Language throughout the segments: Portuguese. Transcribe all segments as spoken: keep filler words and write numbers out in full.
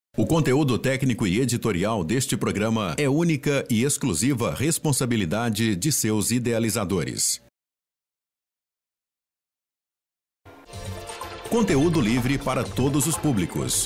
O conteúdo técnico e editorial deste programa é única e exclusiva responsabilidade de seus idealizadores. Conteúdo livre para todos os públicos.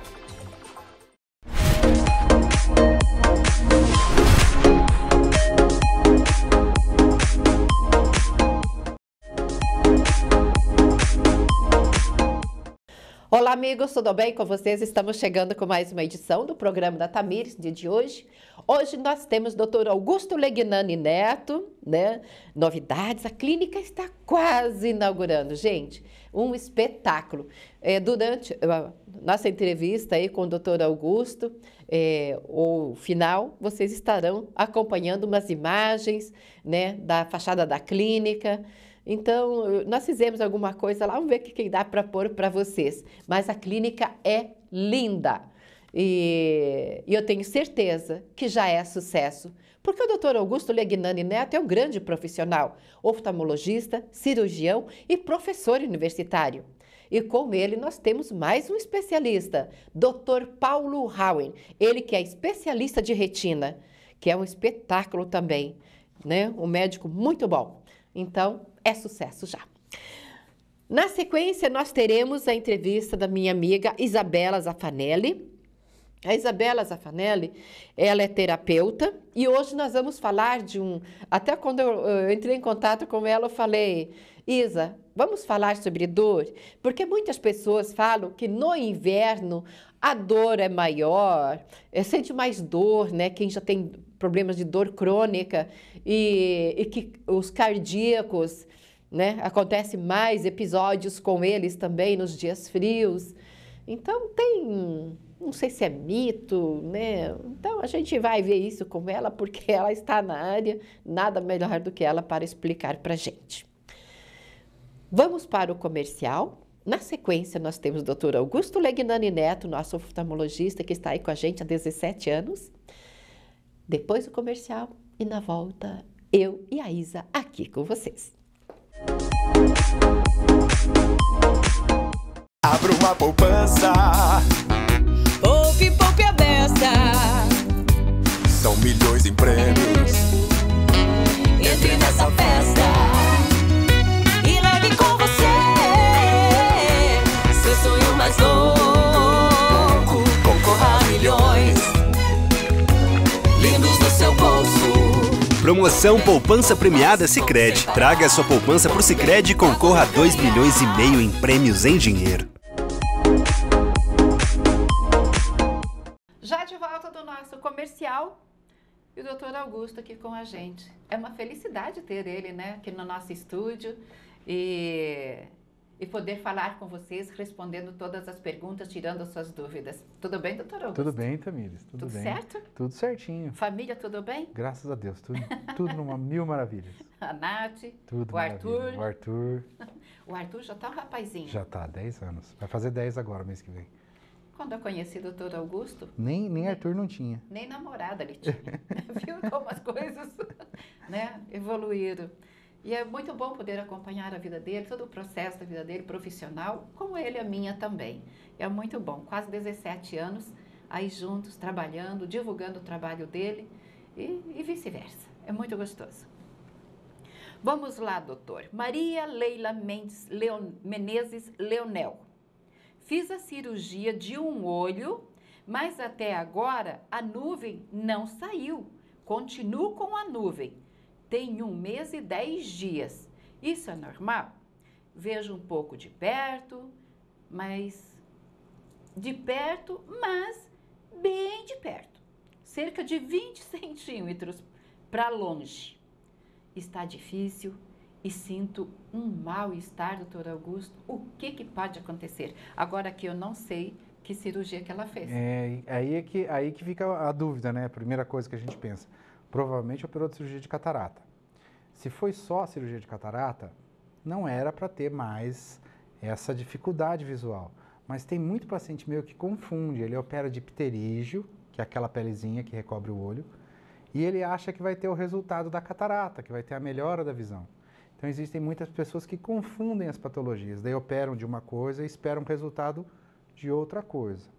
Olá, amigos, tudo bem com vocês? Estamos chegando com mais uma edição do programa da Tamires, dia de hoje. Hoje nós temos o doutor Augusto Legnani Neto, né? Novidades, a clínica está quase inaugurando, gente, um espetáculo. É, durante a nossa entrevista aí com o doutor Augusto, é, o final, vocês estarão acompanhando umas imagens, né, da fachada da clínica. Então, nós fizemos alguma coisa lá, vamos ver o que dá para pôr para vocês. Mas a clínica é linda e, e eu tenho certeza que já é sucesso, porque o doutor Augusto Legnani Neto é um grande profissional, oftalmologista, cirurgião e professor universitário. E com ele nós temos mais um especialista, doutor Paulo Hauen, ele que é especialista de retina, que é um espetáculo também, né? Um médico muito bom. Então, é sucesso já. Na sequência, nós teremos a entrevista da minha amiga Isabela Zaffanelli. A Isabela Zaffanelli, ela é terapeuta e hoje nós vamos falar de um... Até quando eu, eu entrei em contato com ela, eu falei, Isa, vamos falar sobre dor? Porque muitas pessoas falam que no inverno a dor é maior, é, sente mais dor, né? Quem já tem problemas de dor crônica e, e que os cardíacos, né? Acontece mais episódios com eles também nos dias frios. Então tem, não sei se é mito, né? Então a gente vai ver isso com ela porque ela está na área, nada melhor do que ela para explicar para a gente. Vamos para o comercial. Na sequência, nós temos o doutor Augusto Legnani Neto, nosso oftalmologista, que está aí com a gente há dezessete anos. Depois do comercial e na volta, eu e a Isa aqui com vocês. Abra uma poupança. Poupe, poupe a beça. São milhões em prêmios. Entre nessa festa e leve com você seu sonho mais louco. Concorra a milhões lindos no seu bolso. Promoção Poupança Premiada Sicredi. Traga a sua poupança pro Sicredi e concorra a dois milhões e meio em prêmios em dinheiro. Já de volta do nosso comercial e o doutor Augusto aqui com a gente. É uma felicidade ter ele, né, aqui no nosso estúdio e, e poder falar com vocês, respondendo todas as perguntas, tirando as suas dúvidas. Tudo bem, doutor Augusto? Tudo bem, Tamires, tudo, Tudo bem. certo? Tudo certinho. Família, tudo bem? Graças a Deus, tudo, tudo numa mil maravilhas. A Nath, Tudo o Arthur. maravilha. O Arthur O Arthur já tá um rapazinho. já tá há dez anos. Vai fazer dez agora, mês que vem. Quando eu conheci o doutor Augusto, Nem, nem Arthur não tinha. nem namorada ele tinha. Viu como as coisas, né, evoluíram. E é muito bom poder acompanhar a vida dele, todo o processo da vida dele, profissional, como ele a minha também. É muito bom, quase dezessete anos, aí juntos, trabalhando, divulgando o trabalho dele e, e vice-versa. É muito gostoso. Vamos lá, doutor. Maria Leila Mendes Leon, Menezes Leonel. Fiz a cirurgia de um olho, mas até agora a nuvem não saiu. Continuo com a nuvem. Tem um mês e dez dias. Isso é normal? Vejo um pouco de perto, mas de perto, mas bem de perto. Cerca de vinte centímetros para longe. Está difícil e sinto um mal-estar, doutor Augusto. O que, que pode acontecer? Agora que eu não sei que cirurgia que ela fez. É, aí, é que, aí que fica a dúvida, né? A primeira coisa que a gente pensa. Provavelmente operou de cirurgia de catarata. Se foi só a cirurgia de catarata, não era para ter mais essa dificuldade visual. Mas tem muito paciente meu que confunde. Ele opera de pterígio, que é aquela pelezinha que recobre o olho, e ele acha que vai ter o resultado da catarata, que vai ter a melhora da visão. Então, existem muitas pessoas que confundem as patologias, daí operam de uma coisa e esperam resultado de outra coisa.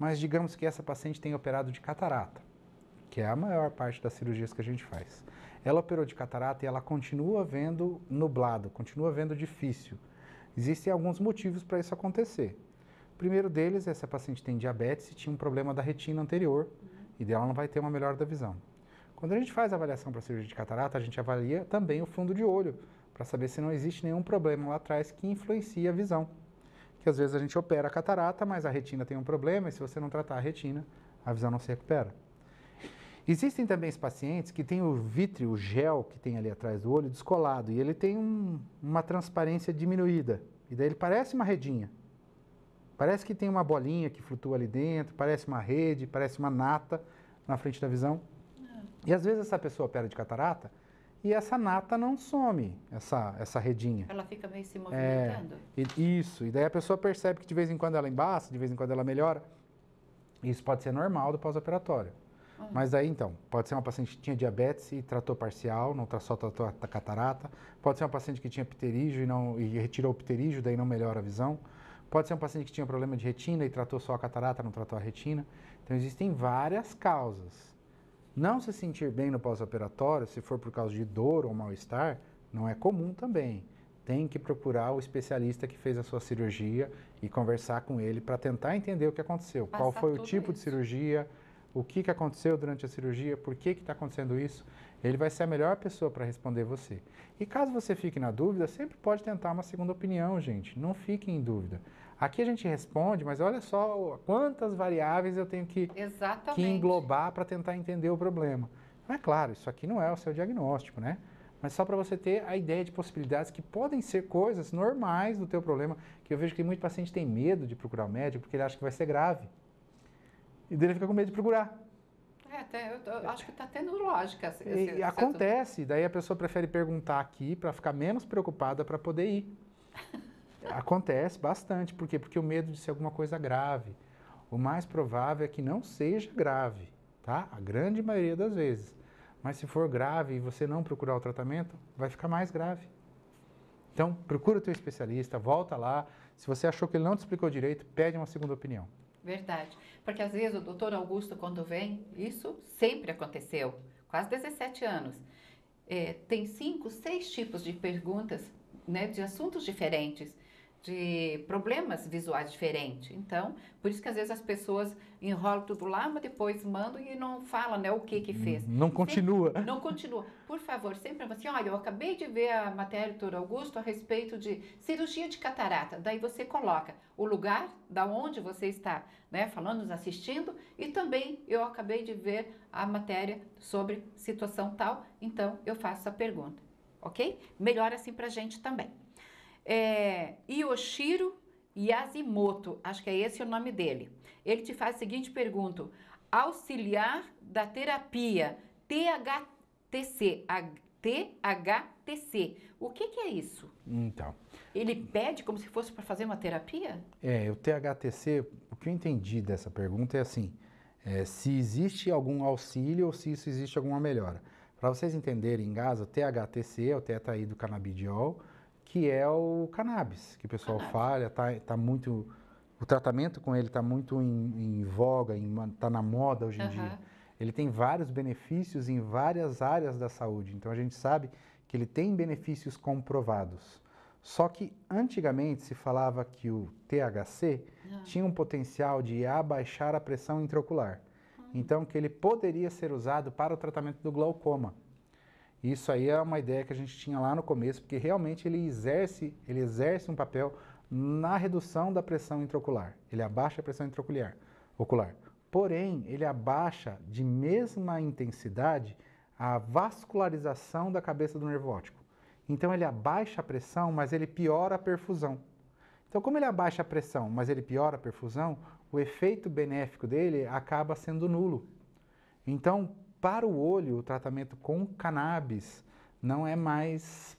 mas digamos que essa paciente tem operado de catarata, que é a maior parte das cirurgias que a gente faz. Ela operou de catarata e ela continua vendo nublado, continua vendo difícil. Existem alguns motivos para isso acontecer. O primeiro deles é se a paciente tem diabetes e tinha um problema da retina anterior, e dela não vai ter uma melhora da visão. Quando a gente faz a avaliação para cirurgia de catarata, a gente avalia também o fundo de olho, para saber se não existe nenhum problema lá atrás que influencia a visão. Que às vezes a gente opera a catarata, mas a retina tem um problema, e se você não tratar a retina, a visão não se recupera. Existem também os pacientes que têm o vítreo, o gel que tem ali atrás do olho, descolado, e ele tem um, uma transparência diminuída, e daí ele parece uma redinha. Parece que tem uma bolinha que flutua ali dentro, parece uma rede, parece uma nata na frente da visão. E às vezes essa pessoa opera de catarata e essa nata não some, essa, essa redinha. Ela fica meio se movimentando. É, e, isso, e daí a pessoa percebe que de vez em quando ela embaça, de vez em quando ela melhora. Isso pode ser normal do pós-operatório. Uhum. Mas aí então, pode ser uma paciente que tinha diabetes e tratou parcial, não só tratou a catarata. Pode ser uma paciente que tinha pterígio e, não, e retirou o pterígio, daí não melhora a visão. Pode ser um paciente que tinha problema de retina e tratou só a catarata, não tratou a retina. Então existem várias causas. Não se sentir bem no pós-operatório, se for por causa de dor ou mal-estar, não é comum também. Tem que procurar o especialista que fez a sua cirurgia e conversar com ele para tentar entender o que aconteceu. Passar qual foi o tipo isso. de cirurgia, o que, que aconteceu durante a cirurgia, por que está acontecendo isso. Ele vai ser a melhor pessoa para responder você. E caso você fique na dúvida, sempre pode tentar uma segunda opinião, gente. Não fique em dúvida. Aqui a gente responde, mas olha só quantas variáveis eu tenho que, que englobar para tentar entender o problema. Não é claro, isso aqui não é o seu diagnóstico, né? Mas só para você ter a ideia de possibilidades que podem ser coisas normais do teu problema, que eu vejo que muito paciente tem medo de procurar o médico porque ele acha que vai ser grave. E dele fica com medo de procurar. É, até, eu, eu acho que está tendo lógica. Esse, e, esse, acontece, daí a pessoa prefere perguntar aqui para ficar menos preocupada para poder ir. Acontece bastante. Por quê? Porque o medo de ser alguma coisa grave. O mais provável é que não seja grave, tá? A grande maioria das vezes. Mas se for grave e você não procurar o tratamento, vai ficar mais grave. Então, procura o teu especialista, volta lá. Se você achou que ele não te explicou direito, pede uma segunda opinião. Verdade. Porque às vezes o doutor Augusto, quando vem, isso sempre aconteceu, quase dezessete anos. É, tem cinco, seis tipos de perguntas, né, de assuntos diferentes, de problemas visuais diferentes. Então, por isso que às vezes as pessoas enrolam tudo lá, mas depois mandam e não falam, né, o que que fez. Não continua. Sempre, não continua. Por favor, sempre assim, olha, eu acabei de ver a matéria do doutor Augusto a respeito de cirurgia de catarata. Daí você coloca o lugar da onde você está, né, falando, nos assistindo, e também eu acabei de ver a matéria sobre situação tal, então eu faço essa pergunta, ok? Melhor assim pra gente também. É, Yoshiro Yasimoto, acho que é esse o nome dele. Ele te faz a seguinte pergunta: auxiliar da terapia T H T C, T H T C. O que, que é isso? Então. Ele pede como se fosse para fazer uma terapia? É, o T H T C, o que eu entendi dessa pergunta é assim, é, se existe algum auxílio ou se isso existe alguma melhora. Para vocês entenderem em casa, o T H T C é o tetraído-canabidiol, que é o cannabis, que o pessoal cannabis. fala, tá, tá muito, o tratamento com ele está muito em, em voga, está na moda hoje em uhum. dia. Ele tem vários benefícios em várias áreas da saúde, então a gente sabe que ele tem benefícios comprovados. Só que antigamente se falava que o T H C uhum. tinha um potencial de abaixar a pressão intraocular, uhum. então que ele poderia ser usado para o tratamento do glaucoma. Isso aí é uma ideia que a gente tinha lá no começo, porque realmente ele exerce, ele exerce um papel na redução da pressão intraocular. Ele abaixa a pressão intraocular. Ocular. Porém, ele abaixa de mesma intensidade a vascularização da cabeça do nervo óptico. Então ele abaixa a pressão, mas ele piora a perfusão. Então, como ele abaixa a pressão, mas ele piora a perfusão, o efeito benéfico dele acaba sendo nulo. Então, para o olho, o tratamento com cannabis não é mais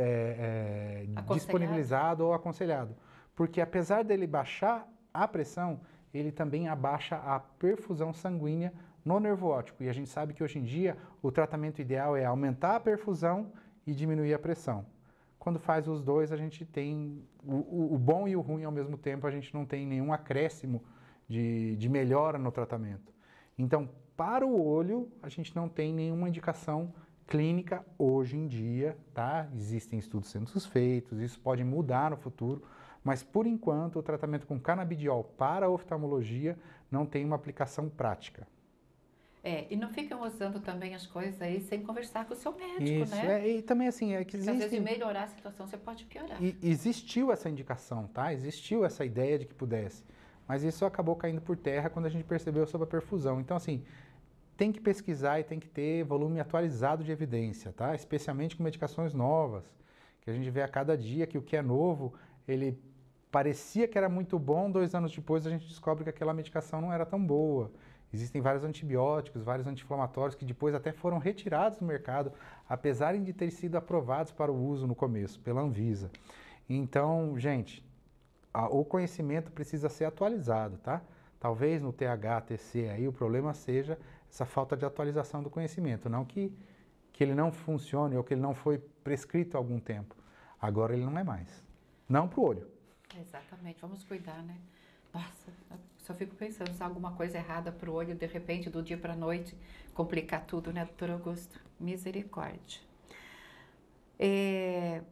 é, é, disponibilizado ou aconselhado. Porque apesar dele baixar a pressão, ele também abaixa a perfusão sanguínea no nervo óptico. E a gente sabe que hoje em dia o tratamento ideal é aumentar a perfusão e diminuir a pressão. Quando faz os dois, a gente tem o, o, o bom e o ruim ao mesmo tempo, a gente não tem nenhum acréscimo de, de melhora no tratamento. Então, para o olho, a gente não tem nenhuma indicação clínica hoje em dia, tá? Existem estudos sendo feitos, isso pode mudar no futuro, mas por enquanto o tratamento com canabidiol para a oftalmologia não tem uma aplicação prática. É, e não ficam usando também as coisas aí sem conversar com o seu médico, Isso, né? é, e também assim, é que Porque às vezes, existe... melhorar a situação, você pode piorar. E existiu essa indicação, tá? Existiu essa ideia de que pudesse, mas isso acabou caindo por terra quando a gente percebeu sobre a perfusão. Então, assim, tem que pesquisar e tem que ter volume atualizado de evidência, tá? Especialmente com medicações novas, que a gente vê a cada dia que o que é novo, ele parecia que era muito bom, dois anos depois a gente descobre que aquela medicação não era tão boa. Existem vários antibióticos, vários anti-inflamatórios que depois até foram retirados do mercado, apesar de terem sido aprovados para o uso no começo, pela Anvisa. Então, gente, a, o conhecimento precisa ser atualizado, tá? Talvez no T H, T C aí o problema seja essa falta de atualização do conhecimento, não que, que ele não funcione ou que ele não foi prescrito há algum tempo. Agora ele não é mais. Não para o olho. Exatamente, vamos cuidar, né? Nossa, só fico pensando se há alguma coisa errada para o olho, de repente, do dia para a noite, complicar tudo, né, doutor Augusto? Misericórdia. É...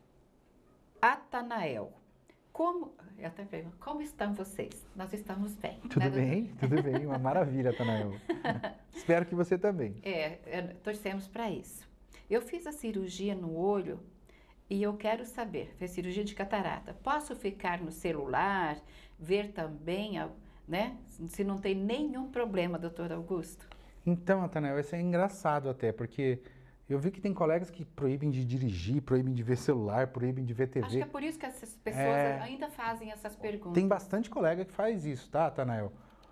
Atanael, como, eu até pergunto, como estão vocês? Nós estamos bem. Tudo né, bem, tudo bem, uma maravilha, Atanael. Espero que você também. É, é, torcemos para isso. Eu fiz a cirurgia no olho e eu quero saber, fez cirurgia de catarata, posso ficar no celular, ver também, né, se não tem nenhum problema, doutor Augusto? Então, Atanael, isso é engraçado até, porque eu vi que tem colegas que proíbem de dirigir, proíbem de ver celular, proíbem de ver T V. Acho que é por isso que essas pessoas É... ainda fazem essas perguntas. Tem bastante colega que faz isso, tá, Atanael?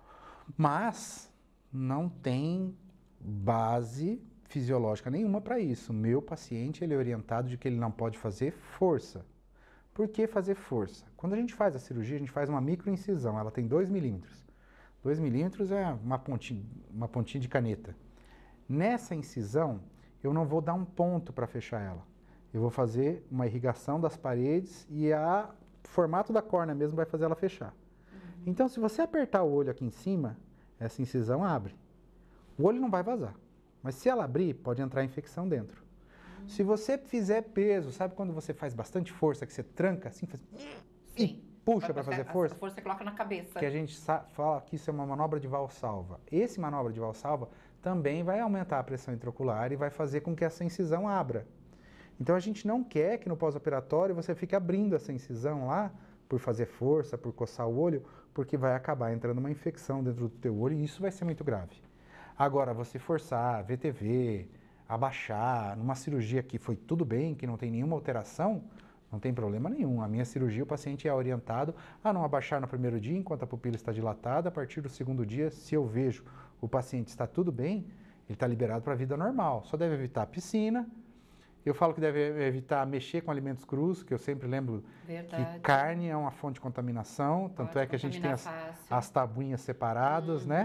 Mas não tem base fisiológica nenhuma para isso. Meu paciente, ele é orientado de que ele não pode fazer força. Por que fazer força? Quando a gente faz a cirurgia, a gente faz uma microincisão, ela tem dois milímetros. dois milímetros é uma pontinha, uma pontinha de caneta. Nessa incisão, eu não vou dar um ponto para fechar ela. Eu vou fazer uma irrigação das paredes e a o formato da córnea mesmo vai fazer ela fechar. Uhum. Então, se você apertar o olho aqui em cima, essa incisão abre. O olho não vai vazar. Mas se ela abrir, pode entrar infecção dentro. Hum. Se você fizer peso, sabe quando você faz bastante força, que você tranca assim, faz... e puxa para fazer força? A força você coloca na cabeça. Que a gente fala que isso é uma manobra de valsalva. Esse manobra de valsalva também vai aumentar a pressão intraocular e vai fazer com que essa incisão abra. Então a gente não quer que no pós-operatório você fique abrindo essa incisão lá, por fazer força, por coçar o olho, porque vai acabar entrando uma infecção dentro do teu olho e isso vai ser muito grave. Agora, você forçar, ver T V, abaixar, numa cirurgia que foi tudo bem, que não tem nenhuma alteração, não tem problema nenhum. A minha cirurgia, o paciente é orientado a não abaixar no primeiro dia, enquanto a pupila está dilatada. A partir do segundo dia, se eu vejo o paciente está tudo bem, ele está liberado para a vida normal. Só deve evitar a piscina. Eu falo que deve evitar mexer com alimentos crus, que eu sempre lembro Verdade. que carne é uma fonte de contaminação. Tanto Pode é que a gente tem as, as tabuinhas separadas, uhum. né?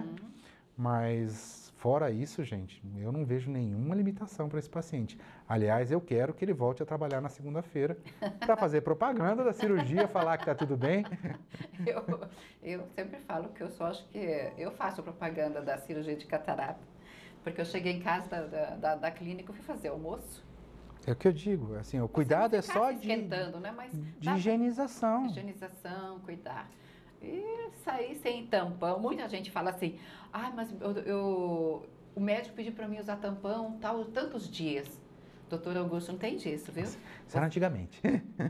Mas, fora isso, gente, eu não vejo nenhuma limitação para esse paciente. Aliás, eu quero que ele volte a trabalhar na segunda-feira para fazer propaganda da cirurgia, falar que está tudo bem. Eu, eu sempre falo que eu só acho que eu faço propaganda da cirurgia de catarata, porque eu cheguei em casa da, da, da, da clínica e fui fazer almoço. É o que eu digo, assim, o cuidado é só de, né? Mas de higienização. Higienização, cuidar. E sair sem tampão. Muita gente fala assim, ah, mas eu, eu, o médico pediu para mim usar tampão tal, tantos dias. Doutor Augusto, não tem disso, viu? Isso era antigamente.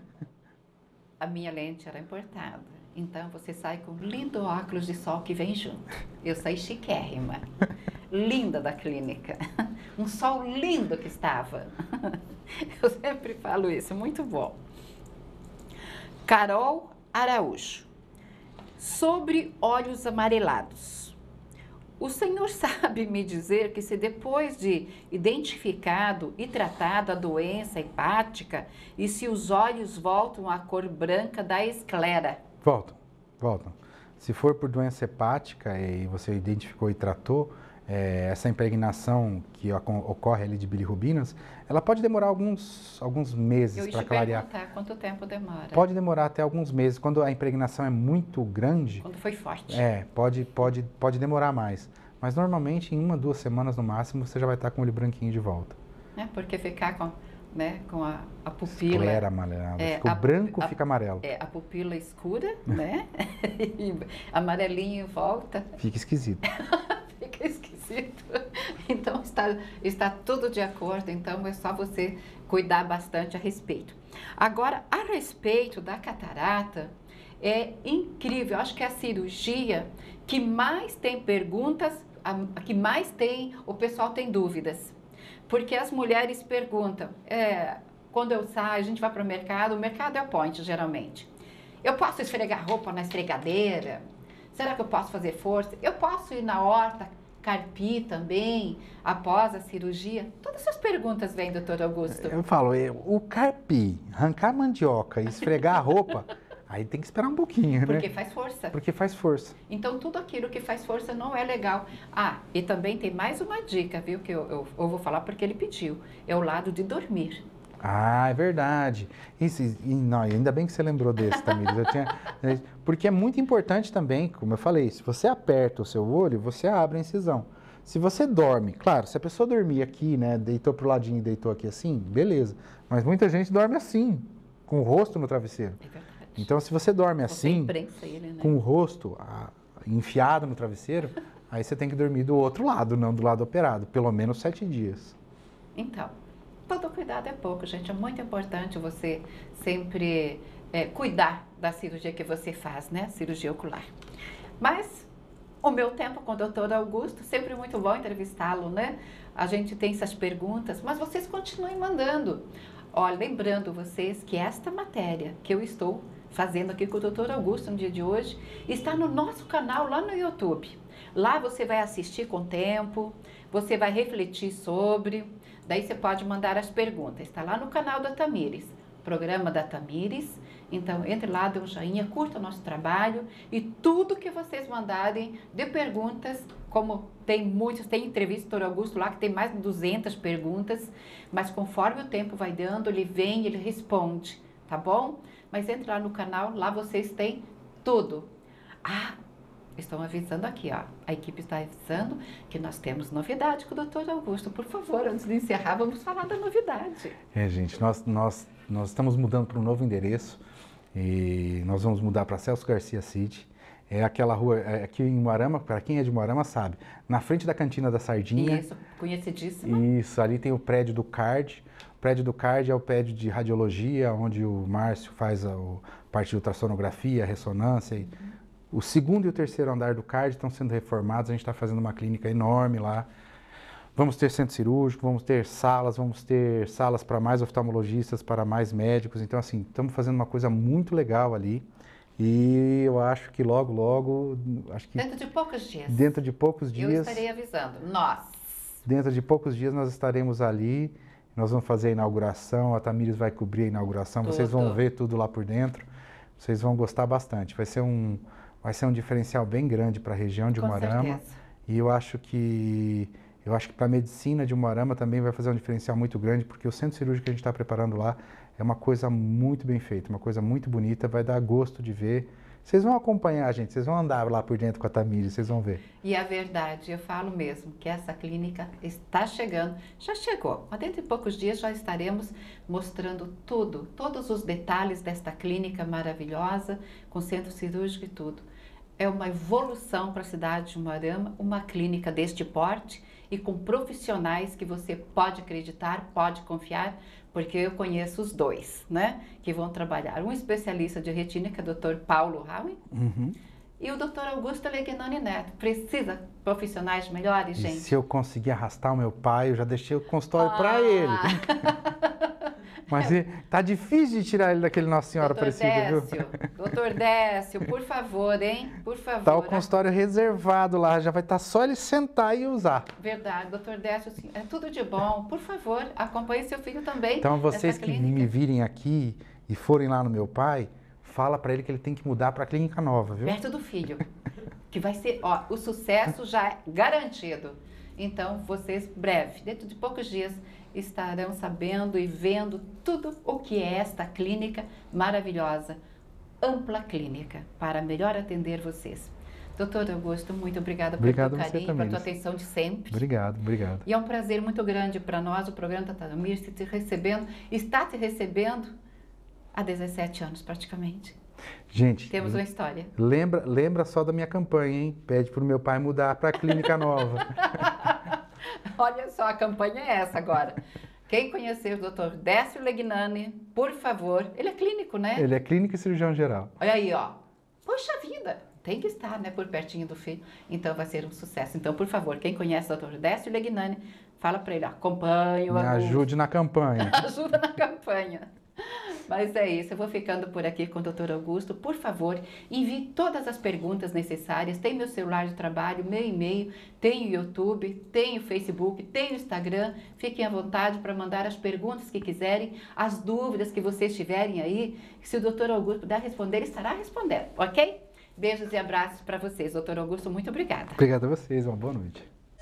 A minha lente era importada. Então, você sai com um lindo óculos de sol que vem junto. Eu saí chiquérrima. Linda da clínica. Um sol lindo que estava. Eu sempre falo isso, muito bom. Carol Araújo. Sobre olhos amarelados. O senhor sabe me dizer que se depois de identificado e tratado a doença hepática e se os olhos voltam à cor branca da esclera? Voltam, voltam. Se for por doença hepática e você identificou e tratou, é, essa impregnação que oco- ocorre ali de bilirrubinas, ela pode demorar alguns, alguns Eu meses ia para te clarear. perguntar quanto tempo demora. Pode demorar até alguns meses. Quando a impregnação é muito grande, Quando foi forte. é, pode, pode, pode demorar mais. Mas normalmente em uma, duas semanas no máximo, você já vai estar com o olho branquinho de volta. Né? Porque ficar com, né, com a, a pupila... Esclera amarelada. É, Fica o a- branco, a- fica amarelo. É, a pupila escura, né? E amarelinho em volta. Fica esquisito. Fica esquisito. Então, está, está tudo de acordo. Então, é só você cuidar bastante a respeito. Agora, a respeito da catarata, é incrível. Eu acho que é a cirurgia que mais tem perguntas, a, a que mais tem, o pessoal tem dúvidas. Porque as mulheres perguntam, é, quando eu saio, a gente vai para o mercado, o mercado é o point, geralmente. Eu posso esfregar roupa na esfregadeira? Será que eu posso fazer força? Eu posso ir na horta, carpir também, após a cirurgia? Todas essas perguntas vêm, doutor Augusto. Eu falo, é, o carpi, arrancar a mandioca e esfregar a roupa, aí tem que esperar um pouquinho, Porque né? faz força. Porque faz força. Então, tudo aquilo que faz força não é legal. Ah, e também tem mais uma dica, viu, que eu, eu, eu vou falar porque ele pediu. É o lado de dormir. Ah, é verdade. Isso, e, não, ainda bem que você lembrou desse, Tamires. Eu tinha, porque é muito importante também, como eu falei, se você aperta o seu olho, você abre a incisão. Se você dorme, claro, se a pessoa dormir aqui, né, deitou pro ladinho e deitou aqui assim, beleza. Mas muita gente dorme assim, com o rosto no travesseiro. É verdade. Então, se você dorme Você assim, imprensa ele, né? com o rosto ah, enfiado no travesseiro, aí você tem que dormir do outro lado, não do lado operado, pelo menos sete dias. Então, todo cuidado é pouco, gente. É muito importante você sempre é, cuidar da cirurgia que você faz, né? Cirurgia ocular. Mas o meu tempo com o doutor Augusto, sempre muito bom entrevistá-lo, né? A gente tem essas perguntas, mas vocês continuem mandando. Olha, lembrando vocês que esta matéria que eu estou fazendo aqui com o doutor Augusto no dia de hoje está no nosso canal lá no YouTube. Lá você vai assistir com tempo, você vai refletir sobre, daí você pode mandar as perguntas. Está lá no canal da Tamires, programa da Tamires. Então, entre lá, dê um joinha, curta o nosso trabalho e tudo que vocês mandarem de perguntas, como tem muitas, tem entrevista do doutor Augusto lá que tem mais de duzentas perguntas, mas conforme o tempo vai dando, ele vem, ele responde, tá bom? Mas entre lá no canal, lá vocês têm tudo. Ah, estão avisando aqui, ó. A equipe está avisando que nós temos novidade com o doutor Augusto. Por favor, antes de encerrar, vamos falar da novidade. É, gente, nós, nós, nós estamos mudando para um novo endereço e nós vamos mudar para Celso Garcia City. É aquela rua, é aqui em Moarama, para quem é de Moarama sabe, na frente da Cantina da Sardinha. Isso, conhecidíssima. Isso, ali tem o prédio do C A R D. O prédio do C A R D é o prédio de radiologia, onde o Márcio faz a, a parte de ultrassonografia, ressonância. E o segundo e o terceiro andar do C A R D estão sendo reformados, a gente está fazendo uma clínica enorme lá. Vamos ter centro cirúrgico, vamos ter salas, vamos ter salas para mais oftalmologistas, para mais médicos. Então, assim, estamos fazendo uma coisa muito legal ali. E eu acho que logo, logo, acho que Dentro de poucos dias. dentro de poucos dias, Eu estarei avisando. Nós. dentro de poucos dias nós estaremos ali. Nós vamos fazer a inauguração, a Tamires vai cobrir a inauguração. Vocês vão Tudo. ver tudo lá por dentro. Vocês vão gostar bastante. Vai ser um, vai ser um diferencial bem grande para a região de Com Moarama. certeza. E eu acho que eu acho que para a medicina de Moarama também vai fazer um diferencial muito grande, porque o centro cirúrgico que a gente está preparando lá é uma coisa muito bem feita, uma coisa muito bonita, vai dar gosto de ver. Vocês vão acompanhar, gente, vocês vão andar lá por dentro com a Tamires, vocês vão ver. E a verdade, eu falo mesmo que essa clínica está chegando, já chegou, mas dentro de poucos dias já estaremos mostrando tudo, todos os detalhes desta clínica maravilhosa, com centro cirúrgico e tudo. É uma evolução para a cidade de Moarama, uma clínica deste porte e com profissionais que você pode acreditar, pode confiar, porque eu conheço os dois, né, que vão trabalhar. Um especialista de retina, que é o doutor Paulo Rauen, Uhum. e o doutor Augusto Legnani Neto. Precisa de profissionais melhores, E gente? se eu conseguir arrastar o meu pai, eu já deixei o consultório Ah. para ele. Mas ele- tá difícil de tirar ele daquele Nossa Senhora doutor Aparecida, viu? Décio, doutor Décio, por favor, hein? Por favor. Tá o consultório reservado lá, já vai estar só ele sentar e usar. Verdade, doutor Décio, assim, é tudo de bom. Por favor, acompanhe seu filho também. Então vocês nessa que clínica. me virem aqui e forem lá no meu pai, fala para ele que ele tem que mudar para a clínica nova, viu? Perto do filho. que vai ser, ó, o sucesso já é garantido. Então, vocês, breve, dentro de poucos dias, estarão sabendo e vendo tudo o que é esta clínica maravilhosa, Ampla Clínica, para melhor atender vocês. Doutor Augusto, muito obrigada pelo teu carinho, pela tua atenção de sempre. Obrigado, obrigado. E é um prazer muito grande para nós, o programa Tamires, te recebendo, está te recebendo há dezessete anos praticamente. Gente, temos uma história. Lembra, lembra só da minha campanha, hein? Pede para o meu pai mudar para a clínica nova. Olha só, a campanha é essa agora. Quem conhecer o doutor Décio Legnani, por favor, ele é clínico, né? Ele é clínico e cirurgião geral. Olha aí, ó. Poxa vida, tem que estar, né, por pertinho do filho. Então vai ser um sucesso. Então, por favor, quem conhece o doutor Décio Legnani, fala para ele, acompanhe o Me ajude na campanha. Ajuda na campanha. Mas é isso, eu vou ficando por aqui com o doutor Augusto. Por favor, envie todas as perguntas necessárias. Tem meu celular de trabalho, meu e-mail, tem o YouTube, tem o Facebook, tem o Instagram. Fiquem à vontade para mandar as perguntas que quiserem, as dúvidas que vocês tiverem aí. Se o doutor Augusto puder responder, ele estará respondendo, ok? Beijos e abraços para vocês. doutor Augusto, muito obrigada. Obrigado a vocês, uma boa noite.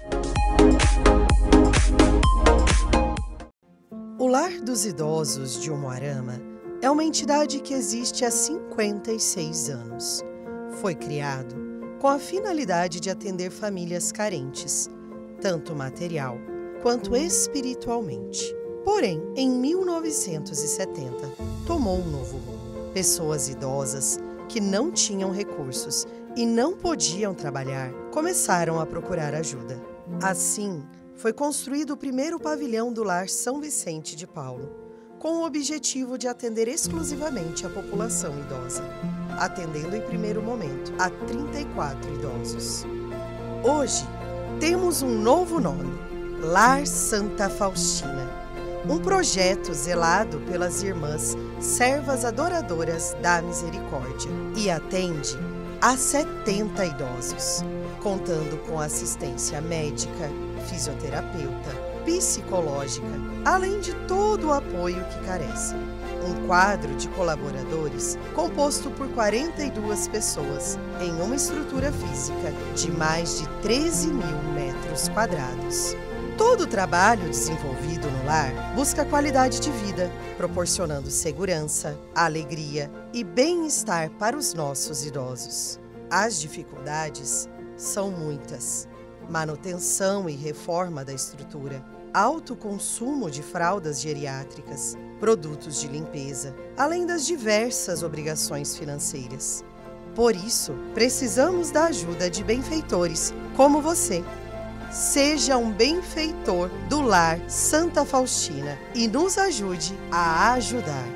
O Lar dos Idosos de Umuarama é uma entidade que existe há cinquenta e seis anos. Foi criado com a finalidade de atender famílias carentes, tanto material quanto espiritualmente. Porém, em mil novecentos e setenta, tomou um novo rumo. Pessoas idosas que não tinham recursos e não podiam trabalhar começaram a procurar ajuda. Assim, foi construído o primeiro pavilhão do Lar São Vicente de Paulo, com o objetivo de atender exclusivamente a população idosa, atendendo em primeiro momento a trinta e quatro idosos. Hoje, temos um novo nome, Lar Santa Faustina, um projeto zelado pelas irmãs servas adoradoras da misericórdia e atende a setenta idosos, contando com assistência médica, fisioterapeuta, psicológica, além de todo o apoio que carecem. Um quadro de colaboradores composto por quarenta e duas pessoas em uma estrutura física de mais de treze mil metros quadrados. Todo o trabalho desenvolvido no lar busca qualidade de vida, proporcionando segurança, alegria e bem-estar para os nossos idosos. As dificuldades são muitas. Manutenção e reforma da estrutura, alto consumo de fraldas geriátricas, produtos de limpeza, além das diversas obrigações financeiras. Por isso, precisamos da ajuda de benfeitores como você. Seja um benfeitor do Lar Santa Faustina e nos ajude a ajudar.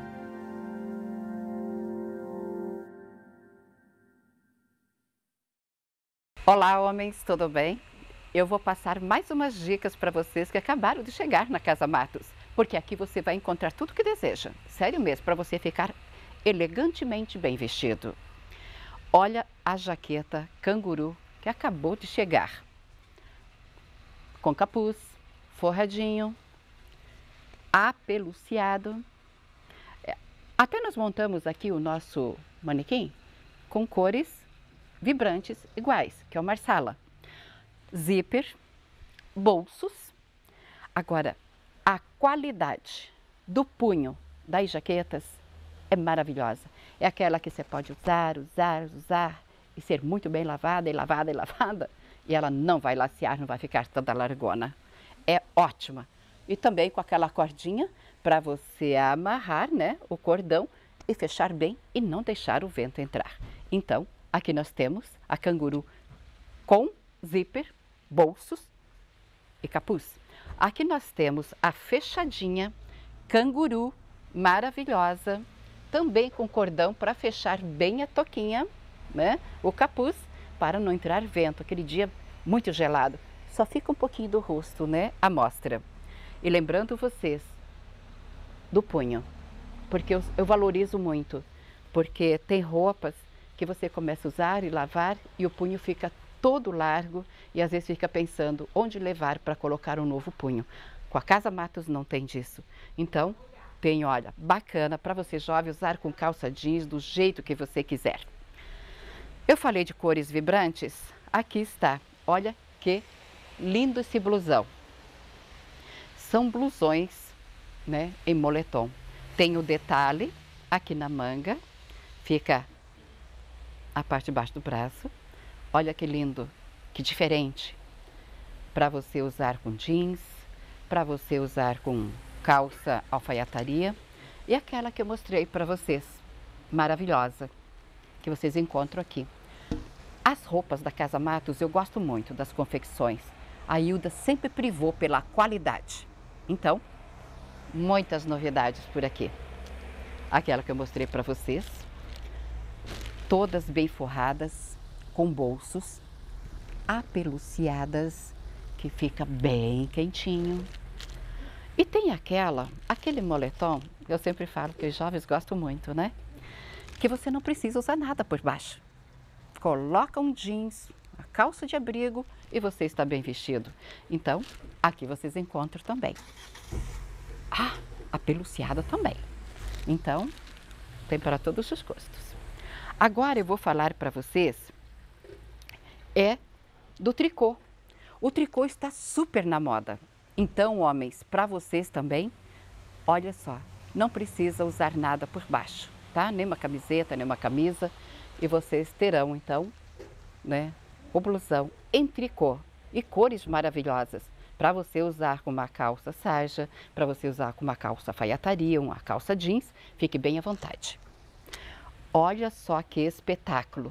Olá, homens, tudo bem? Eu vou passar mais umas dicas para vocês que acabaram de chegar na Casa Matos, porque aqui você vai encontrar tudo o que deseja. Sério mesmo, para você ficar elegantemente bem vestido. Olha a jaqueta canguru que acabou de chegar. Com capuz, forradinho, apeluciado. Até nós montamos aqui o nosso manequim com cores vibrantes iguais, que é o Marsala. Zíper, bolsos. Agora, a qualidade do punho das jaquetas é maravilhosa. É aquela que você pode usar, usar, usar e ser muito bem lavada e lavada e lavada. E ela não vai lacear, não vai ficar toda largona. É ótima. E também com aquela cordinha para você amarrar, né, o cordão e fechar bem e não deixar o vento entrar. Então, aqui nós temos a canguru com zíper, bolsos e capuz. Aqui nós temos a fechadinha canguru maravilhosa, também com cordão para fechar bem a toquinha, né? O capuz para não entrar vento, aquele dia muito gelado. Só fica um pouquinho do rosto, né? A mostra. E lembrando vocês do punho, porque eu, eu valorizo muito, porque tem roupas que você começa a usar e lavar e o punho fica todo largo e às vezes fica pensando onde levar para colocar um novo punho. Com a Casa Matos não tem disso. Então, tem, olha, bacana para você jovem usar com calça jeans do jeito que você quiser. Eu falei de cores vibrantes, aqui está. Olha que lindo esse blusão. São blusões, né, em moletom. Tem o detalhe aqui na manga, fica a parte de baixo do braço. Olha que lindo, que diferente. Para você usar com jeans, para você usar com calça alfaiataria. E aquela que eu mostrei para vocês, maravilhosa, que vocês encontram aqui. As roupas da Casa Matos, eu gosto muito das confecções. A Hilda sempre privou pela qualidade. Então, muitas novidades por aqui. Aquela que eu mostrei para vocês, todas bem forradas, com bolsos, apeluciadas, que fica bem quentinho. E tem aquela, aquele moletom, eu sempre falo que os jovens gostam muito, né? Que você não precisa usar nada por baixo. Coloca um jeans, a calça de abrigo e você está bem vestido. Então, aqui vocês encontram também. Ah, a peluciada também. Então, tem para todos os gostos. Agora eu vou falar para vocês é do tricô. O tricô está super na moda. Então, homens, para vocês também, olha só, não precisa usar nada por baixo, tá? Nem uma camiseta, nem uma camisa. E vocês terão, então, né, o blusão em tricô e cores maravilhosas para você usar com uma calça sarja, para você usar com uma calça alfaiataria, uma calça jeans, fique bem à vontade. Olha só que espetáculo!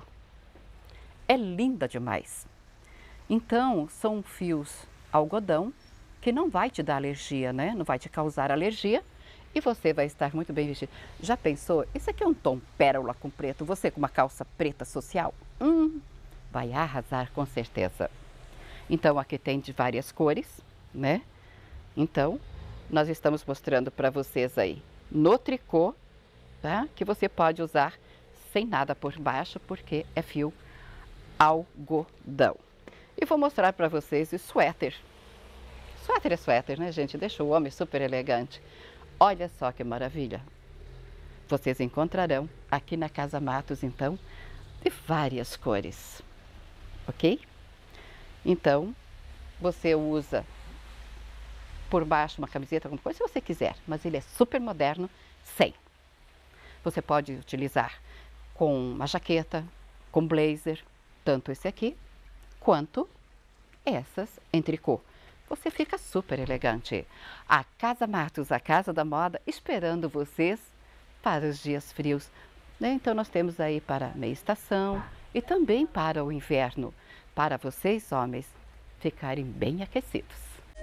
É linda demais! Então, são fios algodão que não vai te dar alergia, né? Não vai te causar alergia. E você vai estar muito bem vestido. Já pensou? Isso aqui é um tom pérola com preto. Você com uma calça preta social? Hum, vai arrasar com certeza. Então, aqui tem de várias cores, né? Então, nós estamos mostrando para vocês aí no tricô, tá? Que você pode usar sem nada por baixo, porque é fio algodão. E vou mostrar para vocês o suéter. Suéter é suéter, né, gente? Deixa o homem super elegante. Olha só que maravilha! Vocês encontrarão aqui na Casa Matos, então, de várias cores, ok? Então, você usa por baixo uma camiseta, alguma coisa, se você quiser, mas ele é super moderno, sem. Você pode utilizar com uma jaqueta, com blazer, tanto esse aqui, quanto essas em tricô. Você fica super elegante. A Casa Matos, a Casa da Moda, esperando vocês para os dias frios. Né? Então, nós temos aí para meia estação e também para o inverno, para vocês, homens, ficarem bem aquecidos.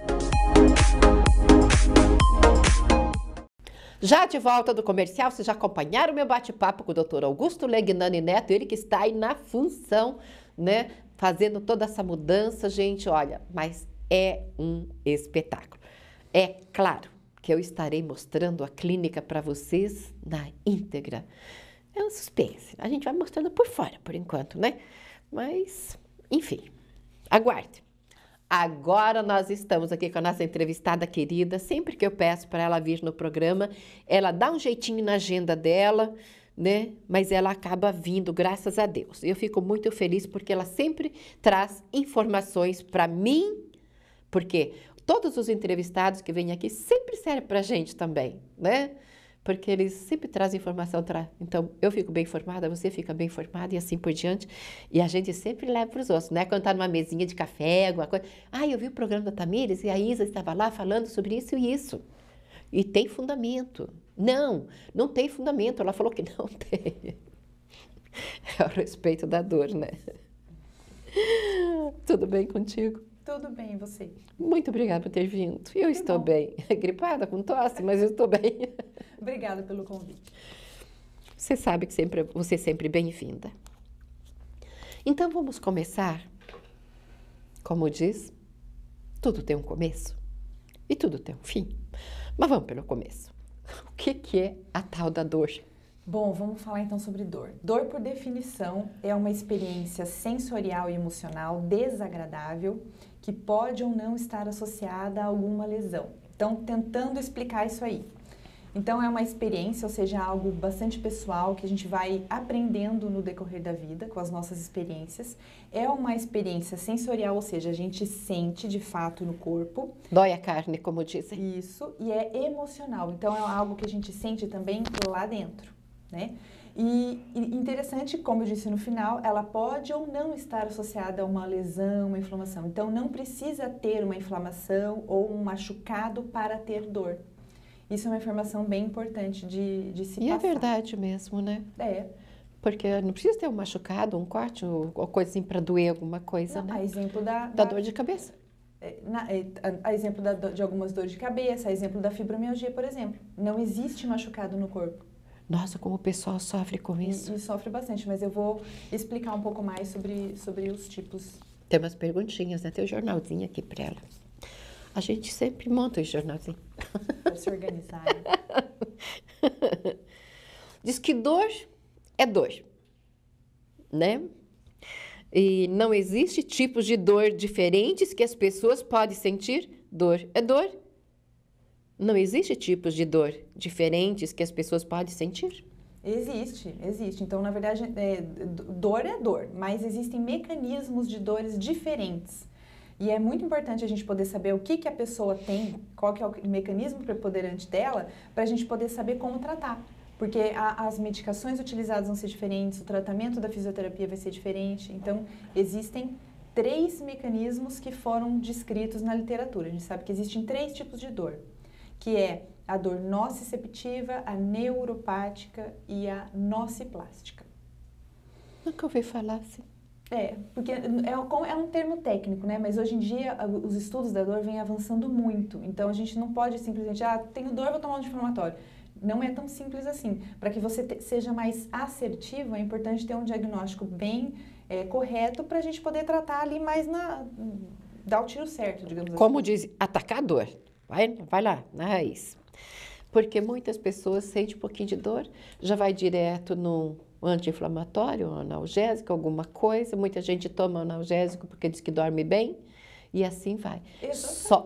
Já de volta do comercial, vocês já acompanharam o meu bate-papo com o doutor Augusto Legnani Neto, ele que está aí na função, né, fazendo toda essa mudança, gente, olha, mas é um espetáculo. É claro que eu estarei mostrando a clínica para vocês na íntegra. É um suspense, a gente vai mostrando por fora, por enquanto, né? Mas, enfim, aguarde. Agora nós estamos aqui com a nossa entrevistada querida. Sempre que eu peço para ela vir no programa, ela dá um jeitinho na agenda dela, né? Mas ela acaba vindo, graças a Deus. Eu fico muito feliz porque ela sempre traz informações para mim, porque todos os entrevistados que vêm aqui sempre servem para a gente também, né? Porque eles sempre trazem informação. Tra... Então, eu fico bem informada, você fica bem informada e assim por diante. E a gente sempre leva para os outros, né? Quando está numa mesinha de café, alguma coisa. Ah, eu vi o programa da Tamires e a Isa estava lá falando sobre isso e isso. E tem fundamento. Não, não tem fundamento. Ela falou que não tem. É o respeito da dor, né? Tudo bem contigo? Tudo bem, e você? Muito obrigada por ter vindo. Eu que estou bom. bem. Gripada, com tosse, mas eu estou bem. Obrigada pelo convite. Você sabe que sempre, você é sempre bem-vinda. Então, vamos começar. Como diz, tudo tem um começo e tudo tem um fim. Mas vamos pelo começo. O que, que é a tal da dor? Bom, vamos falar então sobre dor. Dor, por definição, é uma experiência sensorial e emocional desagradável que pode ou não estar associada a alguma lesão. Então, tentando explicar isso aí. Então, é uma experiência, ou seja, algo bastante pessoal que a gente vai aprendendo no decorrer da vida, com as nossas experiências. É uma experiência sensorial, ou seja, a gente sente de fato no corpo. Dói a carne, como dizem. Isso, e é emocional. Então, é algo que a gente sente também lá dentro, né? E, e interessante, como eu disse no final, ela pode ou não estar associada a uma lesão, uma inflamação. Então, não precisa ter uma inflamação ou um machucado para ter dor. Isso é uma informação bem importante de, de se e passar. E é verdade mesmo, né? É. Porque não precisa ter um machucado, um corte, ou coisa assim para doer alguma coisa, não, né? A exemplo da... Da, da dor de cabeça. Na, a, a exemplo da, de algumas dores de cabeça, a exemplo da fibromialgia, por exemplo. Não existe machucado no corpo. Nossa, como o pessoal sofre com isso. E, e sofre bastante, mas eu vou explicar um pouco mais sobre, sobre os tipos. Tem umas perguntinhas, né? Tem um jornalzinho aqui para ela. A gente sempre monta o jornalzinho. Para se organizar. Diz que dor é dor, né? E não existe tipos de dor diferentes que as pessoas podem sentir. Dor é dor. Não existe tipos de dor diferentes que as pessoas podem sentir? Existe, existe. Então, na verdade, é, dor é dor, mas existem mecanismos de dores diferentes. E é muito importante a gente poder saber o que, que a pessoa tem, qual que é o mecanismo preponderante dela, para a gente poder saber como tratar. Porque a, as medicações utilizadas vão ser diferentes, o tratamento da fisioterapia vai ser diferente. Então, existem três mecanismos que foram descritos na literatura. A gente sabe que existem três tipos de dor, que é a dor nociceptiva, a neuropática e a nociplástica. Nunca ouvi falar assim. É, porque é, é um termo técnico, né? Mas hoje em dia os estudos da dor vêm avançando muito. Então a gente não pode simplesmente, ah, tenho dor, vou tomar um anti-inflamatório. Não é tão simples assim. Para que você te, seja mais assertivo, é importante ter um diagnóstico bem é, correto para a gente poder tratar ali mais na... dar o tiro certo, digamos assim. Como diz, atacar a dor. Vai, vai lá, na raiz. Porque muitas pessoas sentem um pouquinho de dor, já vai direto no anti-inflamatório, um analgésico, alguma coisa. Muita gente toma analgésico porque diz que dorme bem e assim vai. Só,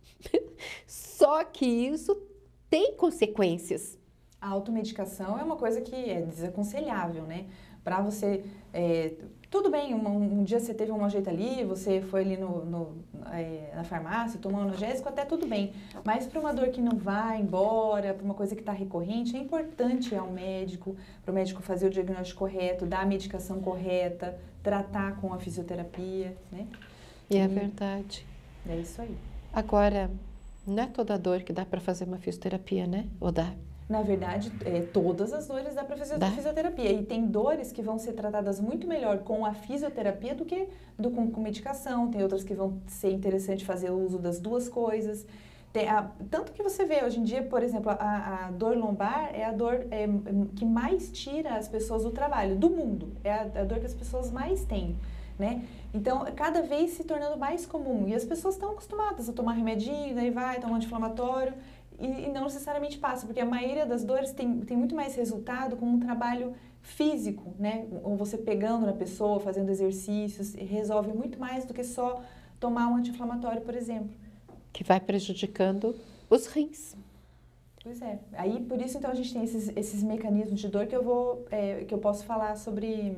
só que isso tem consequências. A automedicação é uma coisa que é desaconselhável, né? Para você... É, tudo bem, um, um dia você teve um mau jeito ali, você foi ali no, no, é, na farmácia, tomou um analgésico, até tudo bem. Mas para uma dor que não vai embora, para uma coisa que está recorrente, é importante ir ao médico, para o médico fazer o diagnóstico correto, dar a medicação correta, tratar com a fisioterapia, né? E é verdade. É isso aí. Agora, não é toda dor que dá para fazer uma fisioterapia, né? Ou dá? Na verdade, é, todas as dores dá para fazer a fisioterapia. E tem dores que vão ser tratadas muito melhor com a fisioterapia do que do, com, com medicação. Tem outras que vão ser interessante fazer o uso das duas coisas. Tem a, tanto que você vê hoje em dia, por exemplo, a, a dor lombar é a dor é, que mais tira as pessoas do trabalho, do mundo. É a, a dor que as pessoas mais têm, né? Então, cada vez se tornando mais comum. E as pessoas estão acostumadas a tomar remedinho, daí vai, tomar um anti-inflamatório. E não necessariamente passa, porque a maioria das dores tem, tem muito mais resultado com um trabalho físico, né? Ou você pegando na pessoa, fazendo exercícios, resolve muito mais do que só tomar um anti-inflamatório, por exemplo. Que vai prejudicando os rins. Pois é. Aí, por isso, então, a gente tem esses, esses mecanismos de dor que eu vou, é, que eu posso falar sobre...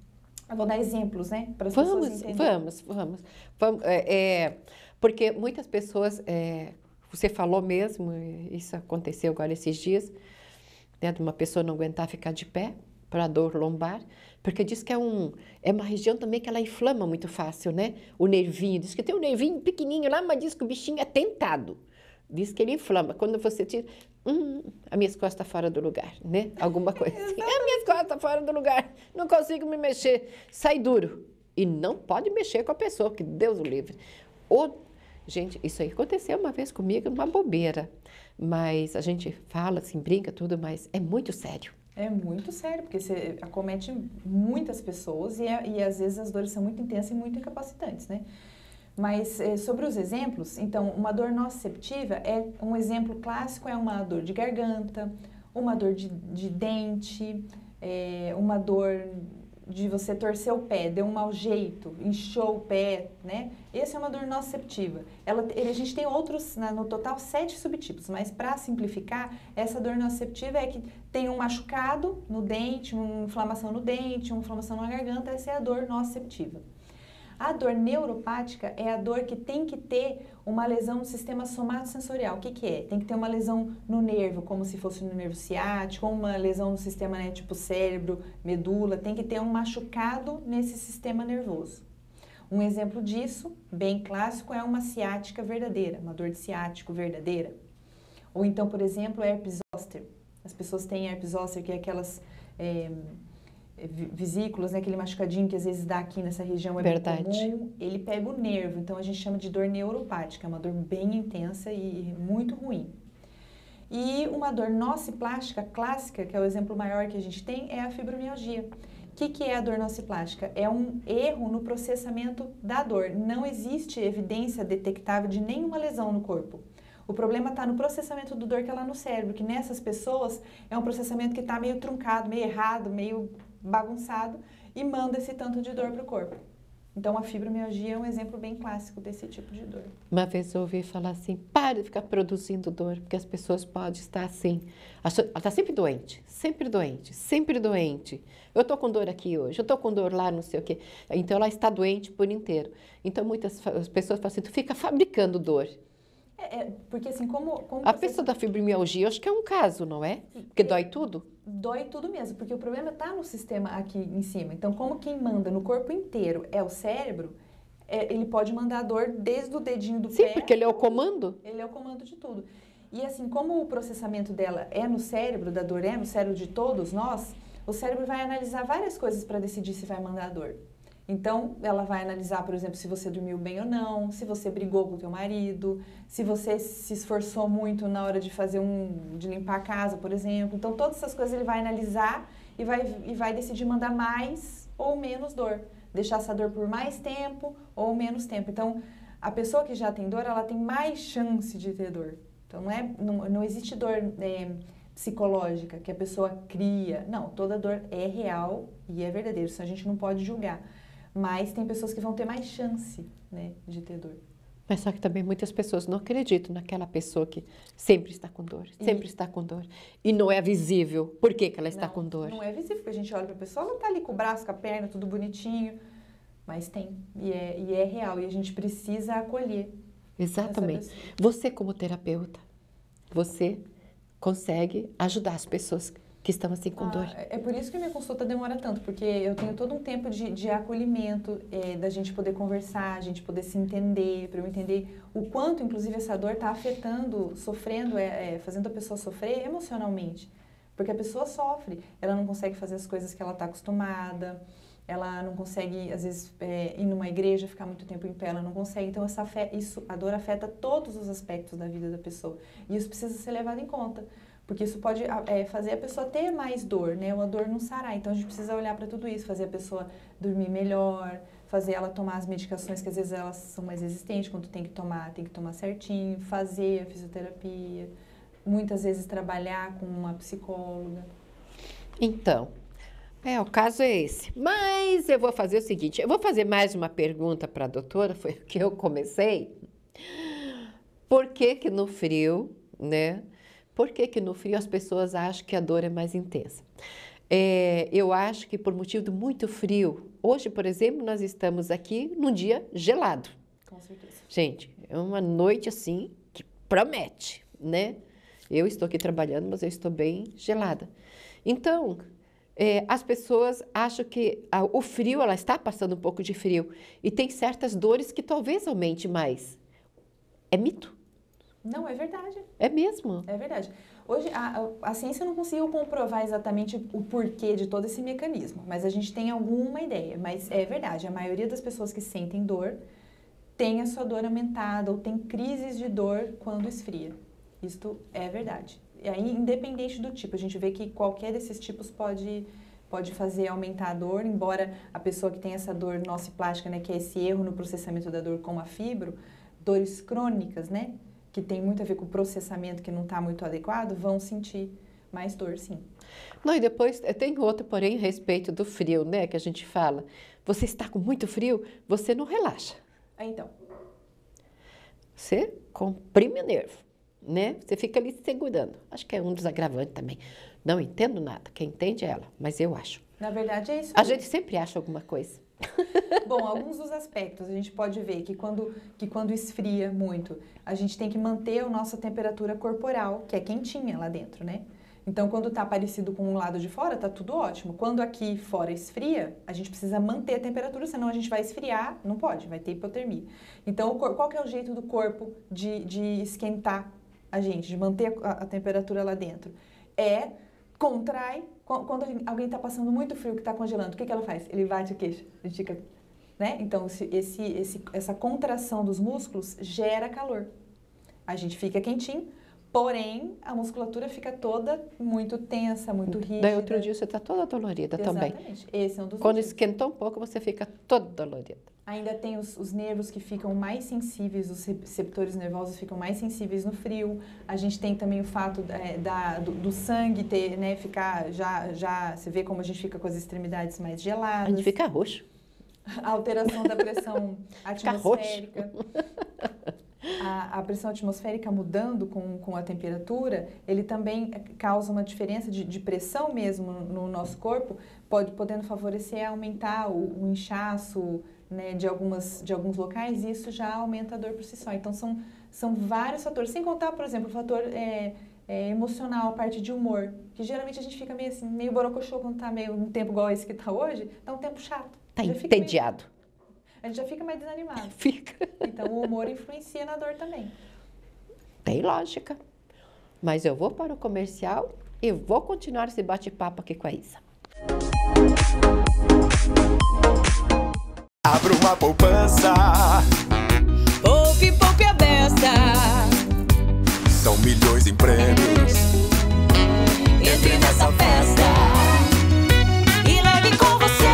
Eu vou dar exemplos, né? Para as vamos, pessoas entenderem. Vamos, vamos. vamos é, é, porque muitas pessoas... É, você falou mesmo, isso aconteceu agora esses dias, né, de uma pessoa não aguentar ficar de pé para dor lombar, porque diz que é, um, é uma região também que ela inflama muito fácil, né? O nervinho, diz que tem um nervinho pequenininho lá, mas diz que o bichinho é tentado. Diz que ele inflama. Quando você tira, hum, a minha costas está fora do lugar, né? Alguma coisa assim. A minha costas está fora do lugar, não consigo me mexer. Sai duro. E não pode mexer com a pessoa, que Deus o livre. Ou gente, isso aí aconteceu uma vez comigo, uma bobeira. Mas a gente fala, assim, brinca, tudo, mas é muito sério. É muito sério, porque você acomete muitas pessoas e, é, e às vezes as dores são muito intensas e muito incapacitantes, né? Mas é, sobre os exemplos, então, uma dor nociceptiva é um exemplo clássico, é uma dor de garganta, uma dor de, de dente, é, uma dor de você torcer o pé, deu um mau jeito, inchou o pé, né? Essa é uma dor nociceptiva. Ela, a gente tem outros, no total, sete subtipos, mas para simplificar, essa dor nociceptiva é que tem um machucado no dente, uma inflamação no dente, uma inflamação na garganta, essa é a dor nociceptiva. A dor neuropática é a dor que tem que ter uma lesão no sistema somatosensorial. O que que é? Tem que ter uma lesão no nervo, como se fosse no nervo ciático, ou uma lesão no sistema, né, tipo cérebro, medula. Tem que ter um machucado nesse sistema nervoso. Um exemplo disso, bem clássico, é uma ciática verdadeira, uma dor de ciático verdadeira. Ou então, por exemplo, herpes zoster. As pessoas têm herpes zoster, que é aquelas... É, vesículas, né, aquele machucadinho que às vezes dá aqui nessa região é Verdade. bem comum, ele pega o nervo, então a gente chama de dor neuropática, é uma dor bem intensa e muito ruim. E uma dor nociplástica clássica, que é o exemplo maior que a gente tem, é a fibromialgia. O que, que é a dor nociplástica? É um erro no processamento da dor, não existe evidência detectável de nenhuma lesão no corpo. O problema está no processamento do dor que é lá no cérebro, que nessas pessoas é um processamento que está meio truncado, meio errado, meio bagunçado e manda esse tanto de dor para o corpo. Então, a fibromialgia é um exemplo bem clássico desse tipo de dor. Uma vez eu ouvi falar assim, para de ficar produzindo dor, porque as pessoas podem estar assim, ela está sempre doente, sempre doente, sempre doente. Eu estou com dor aqui hoje, eu estou com dor lá, não sei o quê. Então, ela está doente por inteiro. Então, muitas pessoas falam assim, tu fica fabricando dor. É, é, porque assim, como... como a você... pessoa da fibromialgia, eu acho que é um caso, não é? Porque dói tudo? Dói tudo mesmo, porque o problema está no sistema aqui em cima. Então, como quem manda no corpo inteiro é o cérebro, é, ele pode mandar dor desde o dedinho do Sim, pé. Sim, porque ele é o comando. Ele é o comando de tudo. E assim, como o processamento dela é no cérebro, da dor é no cérebro de todos nós, o cérebro vai analisar várias coisas para decidir se vai mandar dor. Então, ela vai analisar, por exemplo, se você dormiu bem ou não, se você brigou com o teu marido, se você se esforçou muito na hora de fazer um, de limpar a casa, por exemplo. Então, todas essas coisas ele vai analisar e vai, e vai decidir mandar mais ou menos dor. Deixar essa dor por mais tempo ou menos tempo. Então, a pessoa que já tem dor, ela tem mais chance de ter dor. Então, não, é, não, não existe dor é, psicológica que a pessoa cria. Não, toda dor é real e é verdadeira. Isso a gente não pode julgar. Mas tem pessoas que vão ter mais chance, né, de ter dor. Mas só que também muitas pessoas não acreditam naquela pessoa que sempre está com dor, sempre e... está com dor. E não é visível. Por que que ela está não, com dor? Não é visível, porque a gente olha para a pessoa, ela está ali com o braço, com a perna, tudo bonitinho. Mas tem, e é, e é real, e a gente precisa acolher. Exatamente. Você como terapeuta, você consegue ajudar as pessoas que estão assim com ah, dor. É por isso que a minha consulta demora tanto, porque eu tenho todo um tempo de, de acolhimento, é, da gente poder conversar, a gente poder se entender, para eu entender o quanto, inclusive, essa dor está afetando, sofrendo, é, é, fazendo a pessoa sofrer emocionalmente. Porque a pessoa sofre, ela não consegue fazer as coisas que ela está acostumada, ela não consegue, às vezes, é, ir numa igreja, ficar muito tempo em pé, ela não consegue. Então, essa, isso, a dor afeta todos os aspectos da vida da pessoa. E isso precisa ser levado em conta. Porque isso pode é, fazer a pessoa ter mais dor, né? Ou a dor não sarar. Então, a gente precisa olhar para tudo isso, fazer a pessoa dormir melhor, fazer ela tomar as medicações que às vezes elas são mais resistentes, quando tem que tomar, tem que tomar certinho, fazer a fisioterapia, muitas vezes trabalhar com uma psicóloga. Então, é, o caso é esse. Mas eu vou fazer o seguinte, eu vou fazer mais uma pergunta para a doutora, foi o que eu comecei. Por que que no frio, né? Por que que no frio as pessoas acham que a dor é mais intensa? É, eu acho que por motivo de muito frio, hoje, por exemplo, nós estamos aqui num dia gelado. Com certeza. Gente, é uma noite assim que promete, né? Eu estou aqui trabalhando, mas eu estou bem gelada. Então, é, as pessoas acham que a, o frio, ela está passando um pouco de frio e tem certas dores que talvez aumente mais. É mito? Não, é verdade. É mesmo? É verdade. Hoje, a, a ciência não conseguiu comprovar exatamente o porquê de todo esse mecanismo, mas a gente tem alguma ideia. Mas é verdade, a maioria das pessoas que sentem dor tem a sua dor aumentada ou tem crises de dor quando esfria. Isto é verdade. E aí, independente do tipo, a gente vê que qualquer desses tipos pode, pode fazer aumentar a dor, embora a pessoa que tem essa dor nociplástica, né, que é esse erro no processamento da dor como a fibro, dores crônicas, né, que tem muito a ver com o processamento que não está muito adequado, vão sentir Mais dor, sim. Não, e depois tem outro, porém, a respeito do frio, né, que a gente fala. Você está com muito frio, você não relaxa. Ah, então. Você comprime o nervo, né? Você fica ali segurando. Acho que é um dos agravantes também. Não entendo nada, quem entende é ela, mas eu acho. Na verdade é isso. A gente sempre acha alguma coisa. Bom, alguns dos aspectos a gente pode ver que quando, que quando esfria muito, a gente tem que manter a nossa temperatura corporal, que é quentinha lá dentro, né? Então, quando tá parecido com o lado de fora, tá tudo ótimo. Quando aqui fora esfria, a gente precisa manter a temperatura, senão a gente vai esfriar, não pode, vai ter hipotermia. Então, qual que é o jeito do corpo de, de esquentar a gente, de manter a, a temperatura lá dentro? É contrai, quando alguém está passando muito frio, que está congelando, o que, que ela faz? Ele bate o queixo, a gente fica, né? Então, esse, esse, essa contração dos músculos gera calor. A gente fica quentinho, porém, a musculatura fica toda muito tensa, muito rígida. Daí outro dia você está toda dolorida também. Exatamente. Esse é um dos Quando motivos. esquentou um pouco, você fica toda dolorida. Ainda tem os, os nervos que ficam mais sensíveis, os receptores nervosos ficam mais sensíveis no frio. A gente tem também o fato é, da, do, do sangue ter, né, ficar, já, já, você vê como a gente fica com as extremidades mais geladas. A gente fica roxo. A alteração da pressão atmosférica. A, a pressão atmosférica mudando com, com a temperatura, ele também causa uma diferença de, de pressão mesmo no, no nosso corpo, pode, podendo favorecer aumentar o, o inchaço, né, de, algumas, de alguns locais, e isso já aumenta a dor por si só. Então, são, são vários fatores. Sem contar, por exemplo, o fator é, é, emocional, a parte de humor, que geralmente a gente fica meio assim, meio borocochô quando tá meio um tempo igual esse que tá hoje, tá um tempo chato. Tá entediado. Meio, a gente já fica mais desanimado. Fica. Então, o humor influencia na dor também. Tem lógica. Mas eu vou para o comercial e vou continuar esse bate-papo aqui com a Isa. Abra uma poupança. Poupe, poupe a beça. São milhões em prêmios. Entre nessa festa e leve com você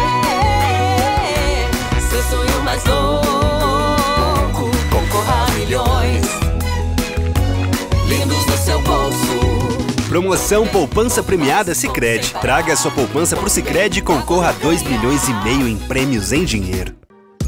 seu sonho mais louco. Concorra a milhões lindos no seu bolso. Promoção Poupança Premiada Sicredi. Traga a sua poupança pro Sicredi e concorra a dois milhões e meio em prêmios em dinheiro.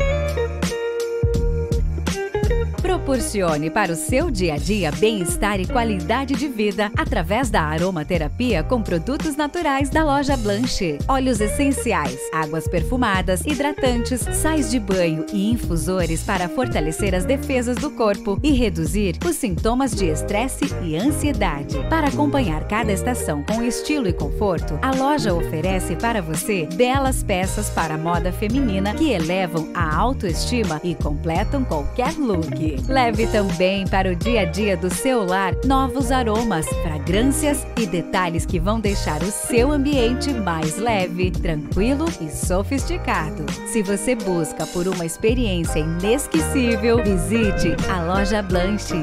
Proporcione para o seu dia a dia bem-estar e qualidade de vida através da aromaterapia com produtos naturais da loja Blanche. Óleos essenciais, águas perfumadas, hidratantes, sais de banho e infusores para fortalecer as defesas do corpo e reduzir os sintomas de estresse e ansiedade. Para acompanhar cada estação com estilo e conforto, a loja oferece para você belas peças para a moda feminina que elevam a autoestima e completam qualquer look. Leve também para o dia a dia do seu lar novos aromas, fragrâncias e detalhes que vão deixar o seu ambiente mais leve, tranquilo e sofisticado. Se você busca por uma experiência inesquecível, visite a loja Blanche.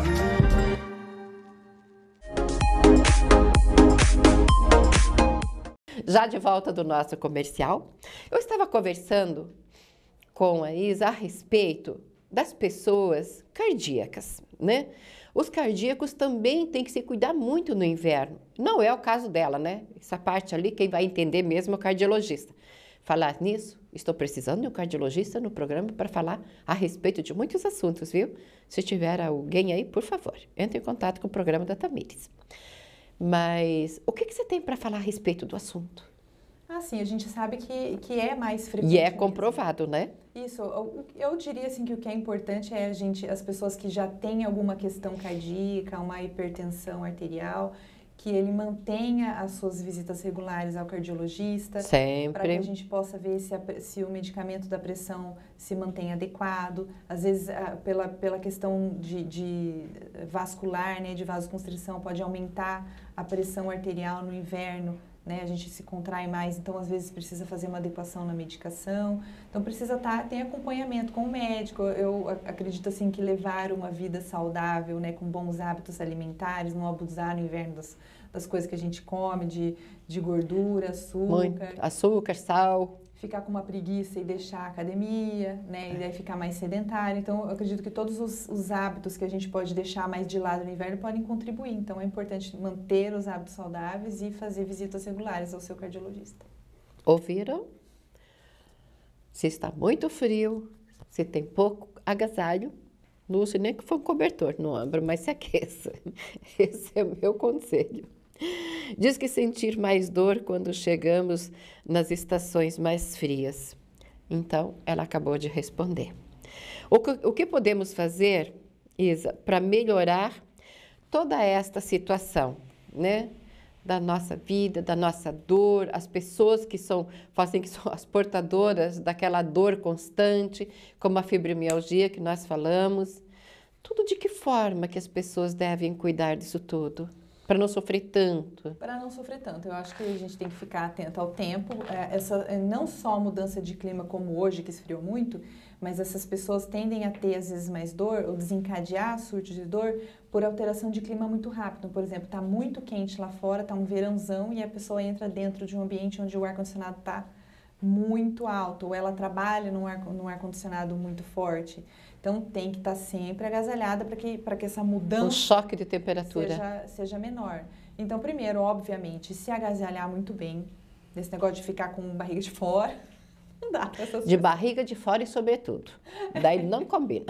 Já de volta do nosso comercial, eu estava conversando com a Isa a respeito das pessoas cardíacas, né? Os cardíacos também têm que se cuidar muito no inverno. Não é o caso dela, né? Essa parte ali, quem vai entender mesmo é o cardiologista. Falar nisso, estou precisando de um cardiologista no programa para falar a respeito de muitos assuntos, viu? Se tiver alguém aí, por favor, entre em contato com o programa da Tamires. Mas o que, que você tem para falar a respeito do assunto? Ah, sim, a gente sabe que, que é mais frequente. E é comprovado, né? Isso, eu, eu diria assim que o que é importante é a gente, as pessoas que já têm alguma questão cardíaca, uma hipertensão arterial, que ele mantenha as suas visitas regulares ao cardiologista. Sempre. Para que a gente possa ver se, a, se o medicamento da pressão se mantém adequado. Às vezes, a, pela, pela questão de, de vascular, né, de vasoconstrição, pode aumentar a pressão arterial no inverno. Né, a gente se contrai mais, então às vezes precisa fazer uma adequação na medicação, então precisa estar, tem acompanhamento com o médico. Eu acredito assim que levar uma vida saudável, né, com bons hábitos alimentares, não abusar no inverno das, das coisas que a gente come, de, de gordura, açúcar. Muito açúcar, sal. ficar com uma preguiça e deixar a academia, né? E daí ficar mais sedentário. Então, eu acredito que todos os, os hábitos que a gente pode deixar mais de lado no inverno podem contribuir. Então, é importante manter os hábitos saudáveis e fazer visitas regulares ao seu cardiologista. Ouviram? Se está muito frio, se tem pouco agasalho, não use nem que for um cobertor no ombro, mas se aqueça. Esse é o meu conselho. Diz que sentir mais dor quando chegamos nas estações mais frias. Então, ela acabou de responder. O que, o que podemos fazer, Isa, para melhorar toda esta situação, né? Da nossa vida, da nossa dor, as pessoas que são, fazem que são as portadoras daquela dor constante, como a fibromialgia que nós falamos. Tudo de que forma que as pessoas devem cuidar disso tudo? Para não sofrer tanto. Para não sofrer tanto. Eu acho que a gente tem que ficar atento ao tempo. Essa, não só a mudança de clima como hoje, que esfriou muito, mas essas pessoas tendem a ter, às vezes, mais dor ou desencadear surto de dor por alteração de clima muito rápido. Por exemplo, está muito quente lá fora, está um verãozão e a pessoa entra dentro de um ambiente onde o ar-condicionado está muito alto, ou ela trabalha num ar, num ar-condicionado muito forte. Então, tem que estar sempre agasalhada para que, para que essa mudança... Um choque de temperatura. Seja, seja menor. Então, primeiro, obviamente, se agasalhar muito bem, desse negócio de ficar com barriga de fora, não dá. De barriga de fora e sobretudo. Daí não combina.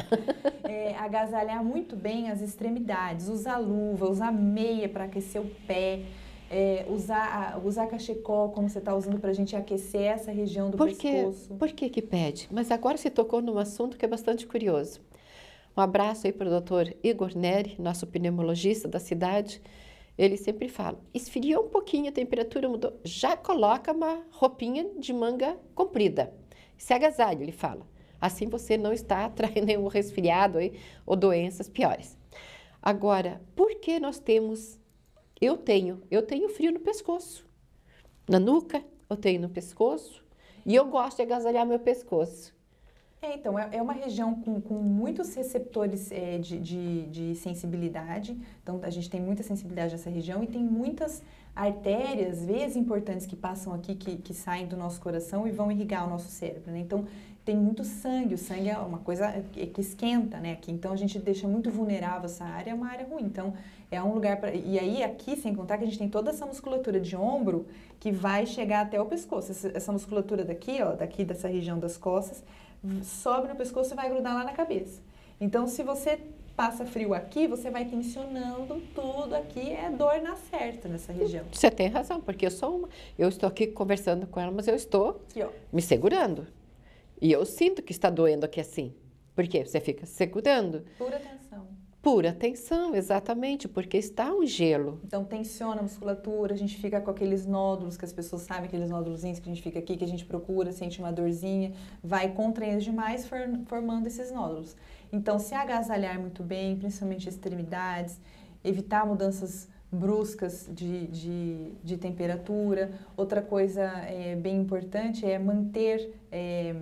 É, agasalhar muito bem as extremidades, usar luva, usar meia para aquecer o pé, é, usar, usar cachecol como você está usando para a gente aquecer essa região do por pescoço. Que, por que que pede? Mas agora você tocou num assunto que é bastante curioso. Um abraço aí para o doutor Igor Neri, nosso pneumologista da cidade. Ele sempre fala, esfriou um pouquinho, a temperatura mudou, já coloca uma roupinha de manga comprida. Se agasalha, ele fala. Assim você não está atraindo nenhum resfriado aí, ou doenças piores. Agora, por que nós temos... Eu tenho, eu tenho frio no pescoço, na nuca, eu tenho no pescoço, e eu gosto de agasalhar meu pescoço. É, então, é, é uma região com, com muitos receptores é, de, de, de sensibilidade, então a gente tem muita sensibilidade nessa região e tem muitas artérias, veias importantes que passam aqui, que, que saem do nosso coração e vão irrigar o nosso cérebro, né? Então, tem muito sangue, o sangue é uma coisa que, que esquenta, né? Aqui, então, a gente deixa muito vulnerável essa área, é uma área ruim, então... É um lugar para... E aí, aqui, sem contar que a gente tem toda essa musculatura de ombro que vai chegar até o pescoço. Essa, essa musculatura daqui, ó, daqui dessa região das costas, sobe no pescoço e vai grudar lá na cabeça. Então, se você passa frio aqui, você vai tensionando tudo aqui, é dor na certa nessa região. Você tem razão, porque eu sou uma... Eu estou aqui conversando com ela, mas eu estou aqui, ó, me segurando. E eu sinto que está doendo aqui assim. Por quê? Você fica segurando. Pura tensão. Pura tensão, exatamente, porque está um gelo. Então, tensiona a musculatura, a gente fica com aqueles nódulos que as pessoas sabem, aqueles nódulozinhos que a gente fica aqui, que a gente procura, sente uma dorzinha, vai contraindo demais, formando esses nódulos. Então, se agasalhar muito bem, principalmente extremidades, evitar mudanças bruscas de, de, de temperatura. Outra coisa é, bem importante é manter... É,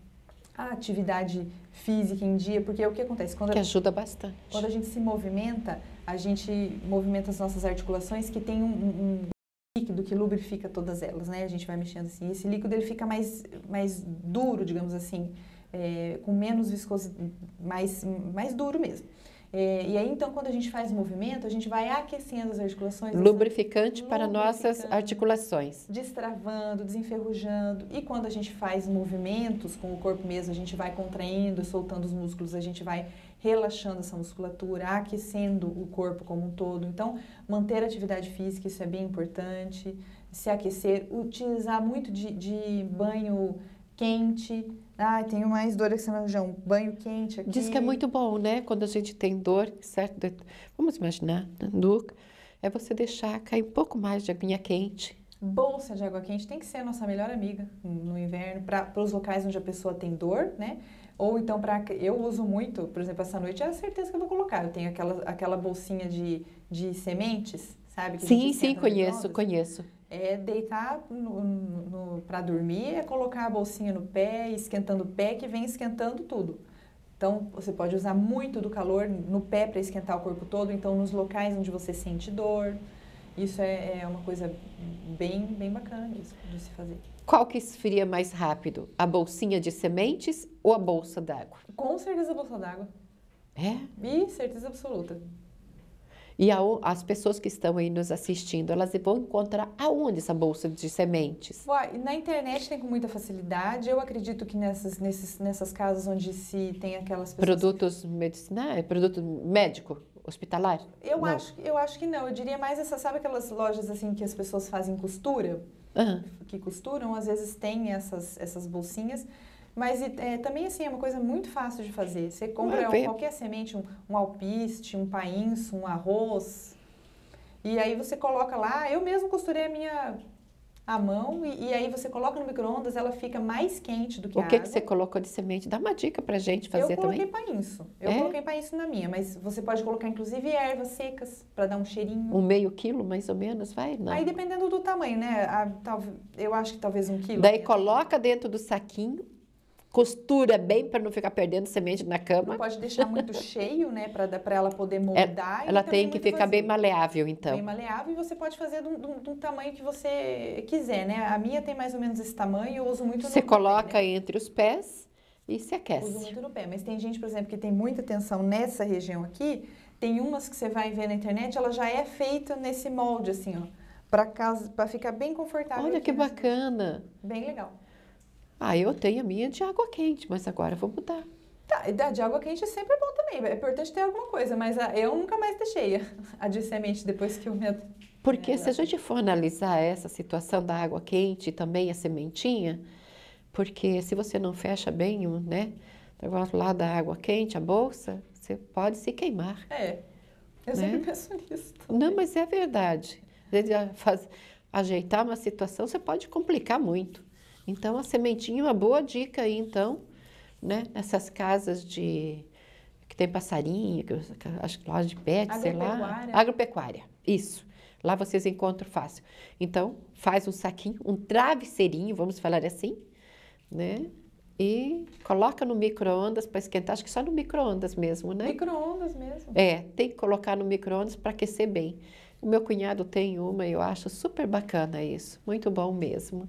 a atividade física em dia, porque é o que acontece. Quando que a, ajuda bastante. Quando a gente se movimenta, a gente movimenta as nossas articulações que tem um, um líquido que lubrifica todas elas, né? A gente vai mexendo assim, esse líquido ele fica mais, mais duro, digamos assim, é, com menos viscosidade, mais, mais duro mesmo. É, e aí, então, quando a gente faz movimento, a gente vai aquecendo as articulações. Lubrificante essa, para lubrificante, nossas articulações. Destravando, desenferrujando. E quando a gente faz movimentos com o corpo mesmo, a gente vai contraindo, soltando os músculos, a gente vai relaxando essa musculatura, aquecendo o corpo como um todo. Então, manter a atividade física, isso é bem importante. Se aquecer, utilizar muito de, de banho quente. Ah, tenho mais dor aqui na região. Banho quente aqui. Diz que é muito bom, né? Quando a gente tem dor, certo? Vamos imaginar, na nuca, é você deixar cair um pouco mais de aguinha quente. Bolsa de água quente tem que ser a nossa melhor amiga no inverno, para os locais onde a pessoa tem dor, né? Ou então, para eu uso muito, por exemplo, essa noite, é a certeza que eu vou colocar. Eu tenho aquela, aquela bolsinha de, de sementes, sabe? Que sim, sim, conheço, conheço. É deitar no, no, para dormir, é colocar a bolsinha no pé, esquentando o pé, que vem esquentando tudo. Então, você pode usar muito do calor no pé para esquentar o corpo todo, então nos locais onde você sente dor. Isso é, é uma coisa bem, bem bacana de, de se fazer. Qual que esfria mais rápido? A bolsinha de sementes ou a bolsa d'água? Com certeza a bolsa d'água. É? E certeza absoluta. E a, as pessoas que estão aí nos assistindo, elas vão encontrar aonde essa bolsa de sementes? Uai, na internet tem com muita facilidade. Eu acredito que nessas, nesses, nessas casas onde se tem aquelas pessoas... Produtos medicinais? Produto médico? Hospitalar? Eu acho, eu acho que não. Eu diria mais essa, sabe aquelas lojas assim que as pessoas fazem costura? Uhum. Que costuram, às vezes tem essas, essas bolsinhas. Mas é, também, assim, é uma coisa muito fácil de fazer. Você compra um, qualquer semente, um, um alpiste, um painço, um arroz. E aí você coloca lá. Eu mesmo costurei a minha à mão. E, e aí você coloca no micro-ondas, ela fica mais quente do que o a que água. O que você colocou de semente? Dá uma dica pra gente fazer também. Eu coloquei painço. Eu é? coloquei painço na minha. Mas você pode colocar, inclusive, ervas secas para dar um cheirinho. Um meio quilo, mais ou menos, vai? Não. Aí, dependendo do tamanho, né? A, tal, eu acho que talvez um quilo. Daí, coloca dentro do saquinho. Costura bem para não ficar perdendo semente na cama. Não pode deixar muito cheio, né? Para ela poder moldar. Ela, ela tem que ficar vazio. Bem maleável, então. Bem maleável, e você pode fazer de um, de, um, de um tamanho que você quiser, né? A minha tem mais ou menos esse tamanho, eu uso muito no Você coloca pé, né? entre os pés e se aquece. Uso muito no pé, mas tem gente, por exemplo, que tem muita tensão nessa região aqui. Tem umas que você vai ver na internet, ela já é feita nesse molde, assim, ó. Para casa, para ficar bem confortável. Olha que bacana. Bem legal. Ah, eu tenho a minha de água quente, mas agora eu vou mudar. Tá, e de água quente é sempre bom também. É importante ter alguma coisa, mas eu nunca mais deixei a de semente depois que eu me... Porque me se a gente for analisar essa situação da água quente e também a sementinha, porque se você não fecha bem, né, o negócio lá da água quente, a bolsa, você pode se queimar. É, eu né? sempre penso nisso também. Não, mas é verdade. Faz, ajeitar uma situação, você pode complicar muito. Então, a sementinha é uma boa dica aí, então, né? Nessas casas de... que tem passarinho, que, acho que loja de pet, sei lá. Agropecuária, isso. Lá vocês encontram fácil. Então, faz um saquinho, um travesseirinho, vamos falar assim, né? E coloca no micro-ondas para esquentar, acho que só no micro-ondas mesmo, né? Micro-ondas mesmo. É, tem que colocar no micro-ondas para aquecer bem. O meu cunhado tem uma e eu acho super bacana isso, muito bom mesmo.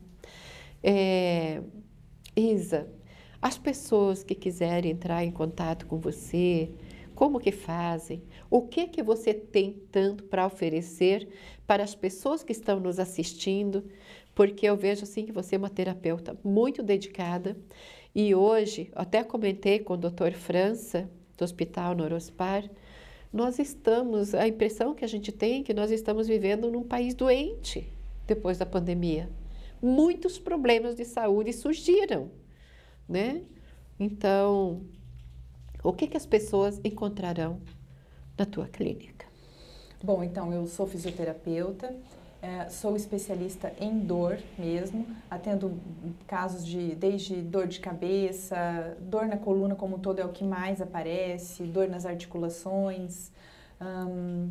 É, Isa, as pessoas que quiserem entrar em contato com você, como que fazem? O que que você tem tanto para oferecer para as pessoas que estão nos assistindo? Porque eu vejo assim que você é uma terapeuta muito dedicada e hoje, até comentei com o doutor França, do Hospital Norospar, nós estamos, a impressão que a gente tem é que nós estamos vivendo num país doente depois da pandemia. Muitos problemas de saúde surgiram, né? Então, o que que as pessoas encontrarão na tua clínica? Bom, então, eu sou fisioterapeuta, é, sou especialista em dor mesmo, atendo casos de, desde dor de cabeça, dor na coluna como um todo é o que mais aparece, dor nas articulações, hum,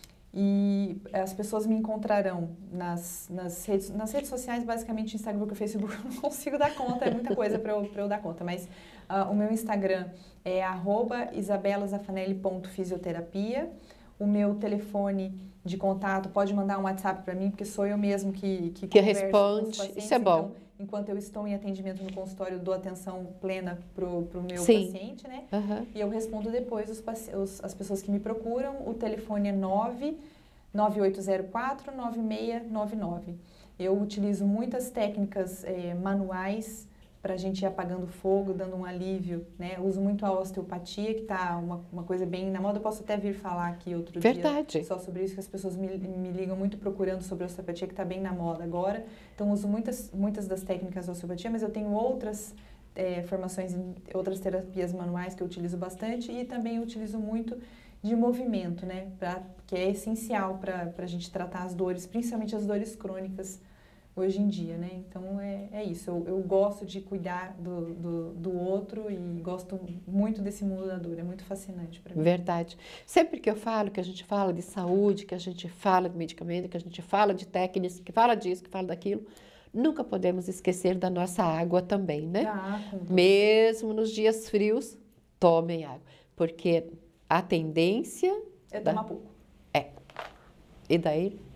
e as pessoas me encontrarão nas, nas, redes, nas redes sociais, basicamente Instagram, porque o Facebook eu não consigo dar conta, é muita coisa para eu, eu dar conta, mas uh, o meu Instagram é arroba isabela zafanelli ponto fisioterapia, o meu telefone de contato pode mandar um WhatsApp para mim, porque sou eu mesmo que, que, que responde, isso é bom. Então, enquanto eu estou em atendimento no consultório, dou atenção plena para o meu Sim. paciente, né? Uhum. E eu respondo depois os, os, as pessoas que me procuram. O telefone é nove nove oito zero quatro nove seis nove nove. Eu utilizo muitas técnicas é, manuais para a gente ir apagando fogo, dando um alívio, né? Eu uso muito a osteopatia, que está uma, uma coisa bem na moda. Eu posso até vir falar aqui outro Verdade. dia só sobre isso, que as pessoas me, me ligam muito procurando sobre a osteopatia, que está bem na moda agora. Então, uso muitas, muitas das técnicas da osteopatia, mas eu tenho outras é, formações, em outras terapias manuais que eu utilizo bastante e também eu utilizo muito de movimento, né? Pra, que é essencial para a gente tratar as dores, principalmente as dores crônicas, hoje em dia, né? Então, é, é isso. Eu, eu gosto de cuidar do, do, do outro e gosto muito desse mundo da dor. É muito fascinante para mim. Verdade. Sempre que eu falo, que a gente fala de saúde, que a gente fala de medicamento, que a gente fala de técnicas, que fala disso, que fala daquilo, nunca podemos esquecer da nossa água também, né? Ah, mesmo nos dias frios, tomem água. Porque a tendência... É da... tomar pouco. É. E daí...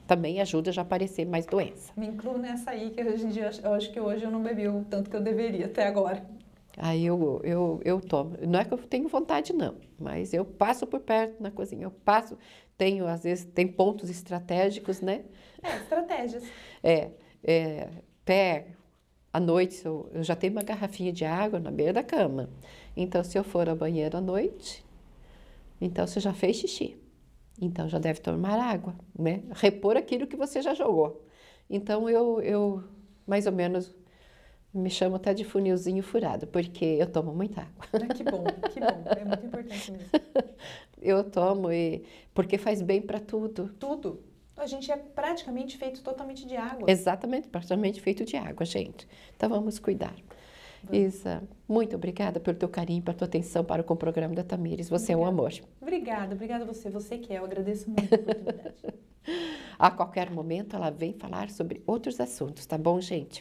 também ajuda já a aparecer mais doença. Me incluo nessa aí, que hoje em dia, eu acho que hoje eu não bebi o tanto que eu deveria até agora. Aí eu, eu, eu tomo. Não é que eu tenho vontade, não, mas eu passo por perto na cozinha, eu passo, tenho, às vezes, tem pontos estratégicos, né? É, estratégias. É, é pé, à noite, eu, eu já tenho uma garrafinha de água na beira da cama. Então, se eu for ao banheiro à noite, então você já fez xixi. Então, já deve tomar água, né? Repor aquilo que você já jogou. Então, eu, eu mais ou menos... me chamo até de funilzinho furado, porque eu tomo muita água. Ah, que bom, que bom. É muito importante mesmo. Eu tomo e porque faz bem para tudo. Tudo. A gente é praticamente feito totalmente de água. Exatamente, praticamente feito de água, gente. Então vamos cuidar. Isa, muito obrigada pelo teu carinho, pela tua atenção para com o programa da Tamires. Você obrigada. É um amor. Obrigada, obrigada a você. Você que é, eu agradeço muito a oportunidade. A qualquer momento ela vem falar sobre outros assuntos, tá bom, gente?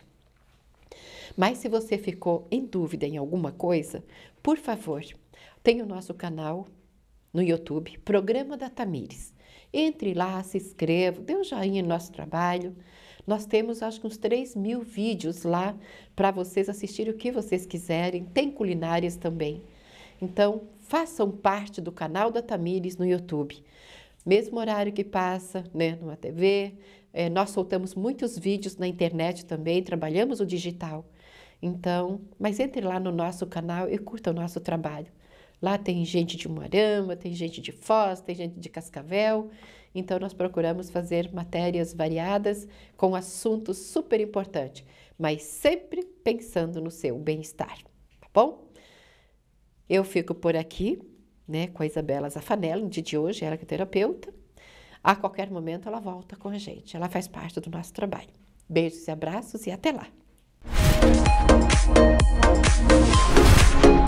Mas se você ficou em dúvida em alguma coisa, por favor, tem o nosso canal no YouTube, Programa da Tamires. Entre lá, se inscreva, dê um joinha no nosso trabalho. Nós temos, acho que uns três mil vídeos lá para vocês assistirem o que vocês quiserem. Tem culinárias também. Então, façam parte do canal da Tamires no YouTube. Mesmo horário que passa, né, numa T V. É, nós soltamos muitos vídeos na internet também, trabalhamos o digital. Então, mas entre lá no nosso canal e curta o nosso trabalho. Lá tem gente de Umuarama, tem gente de Foz, tem gente de Cascavel. Então, nós procuramos fazer matérias variadas com assuntos super importantes, mas sempre pensando no seu bem-estar, tá bom? Eu fico por aqui, né, com a Isabela Zaffanello, no dia de hoje, ela que é terapeuta. A qualquer momento ela volta com a gente, ela faz parte do nosso trabalho. Beijos e abraços e até lá!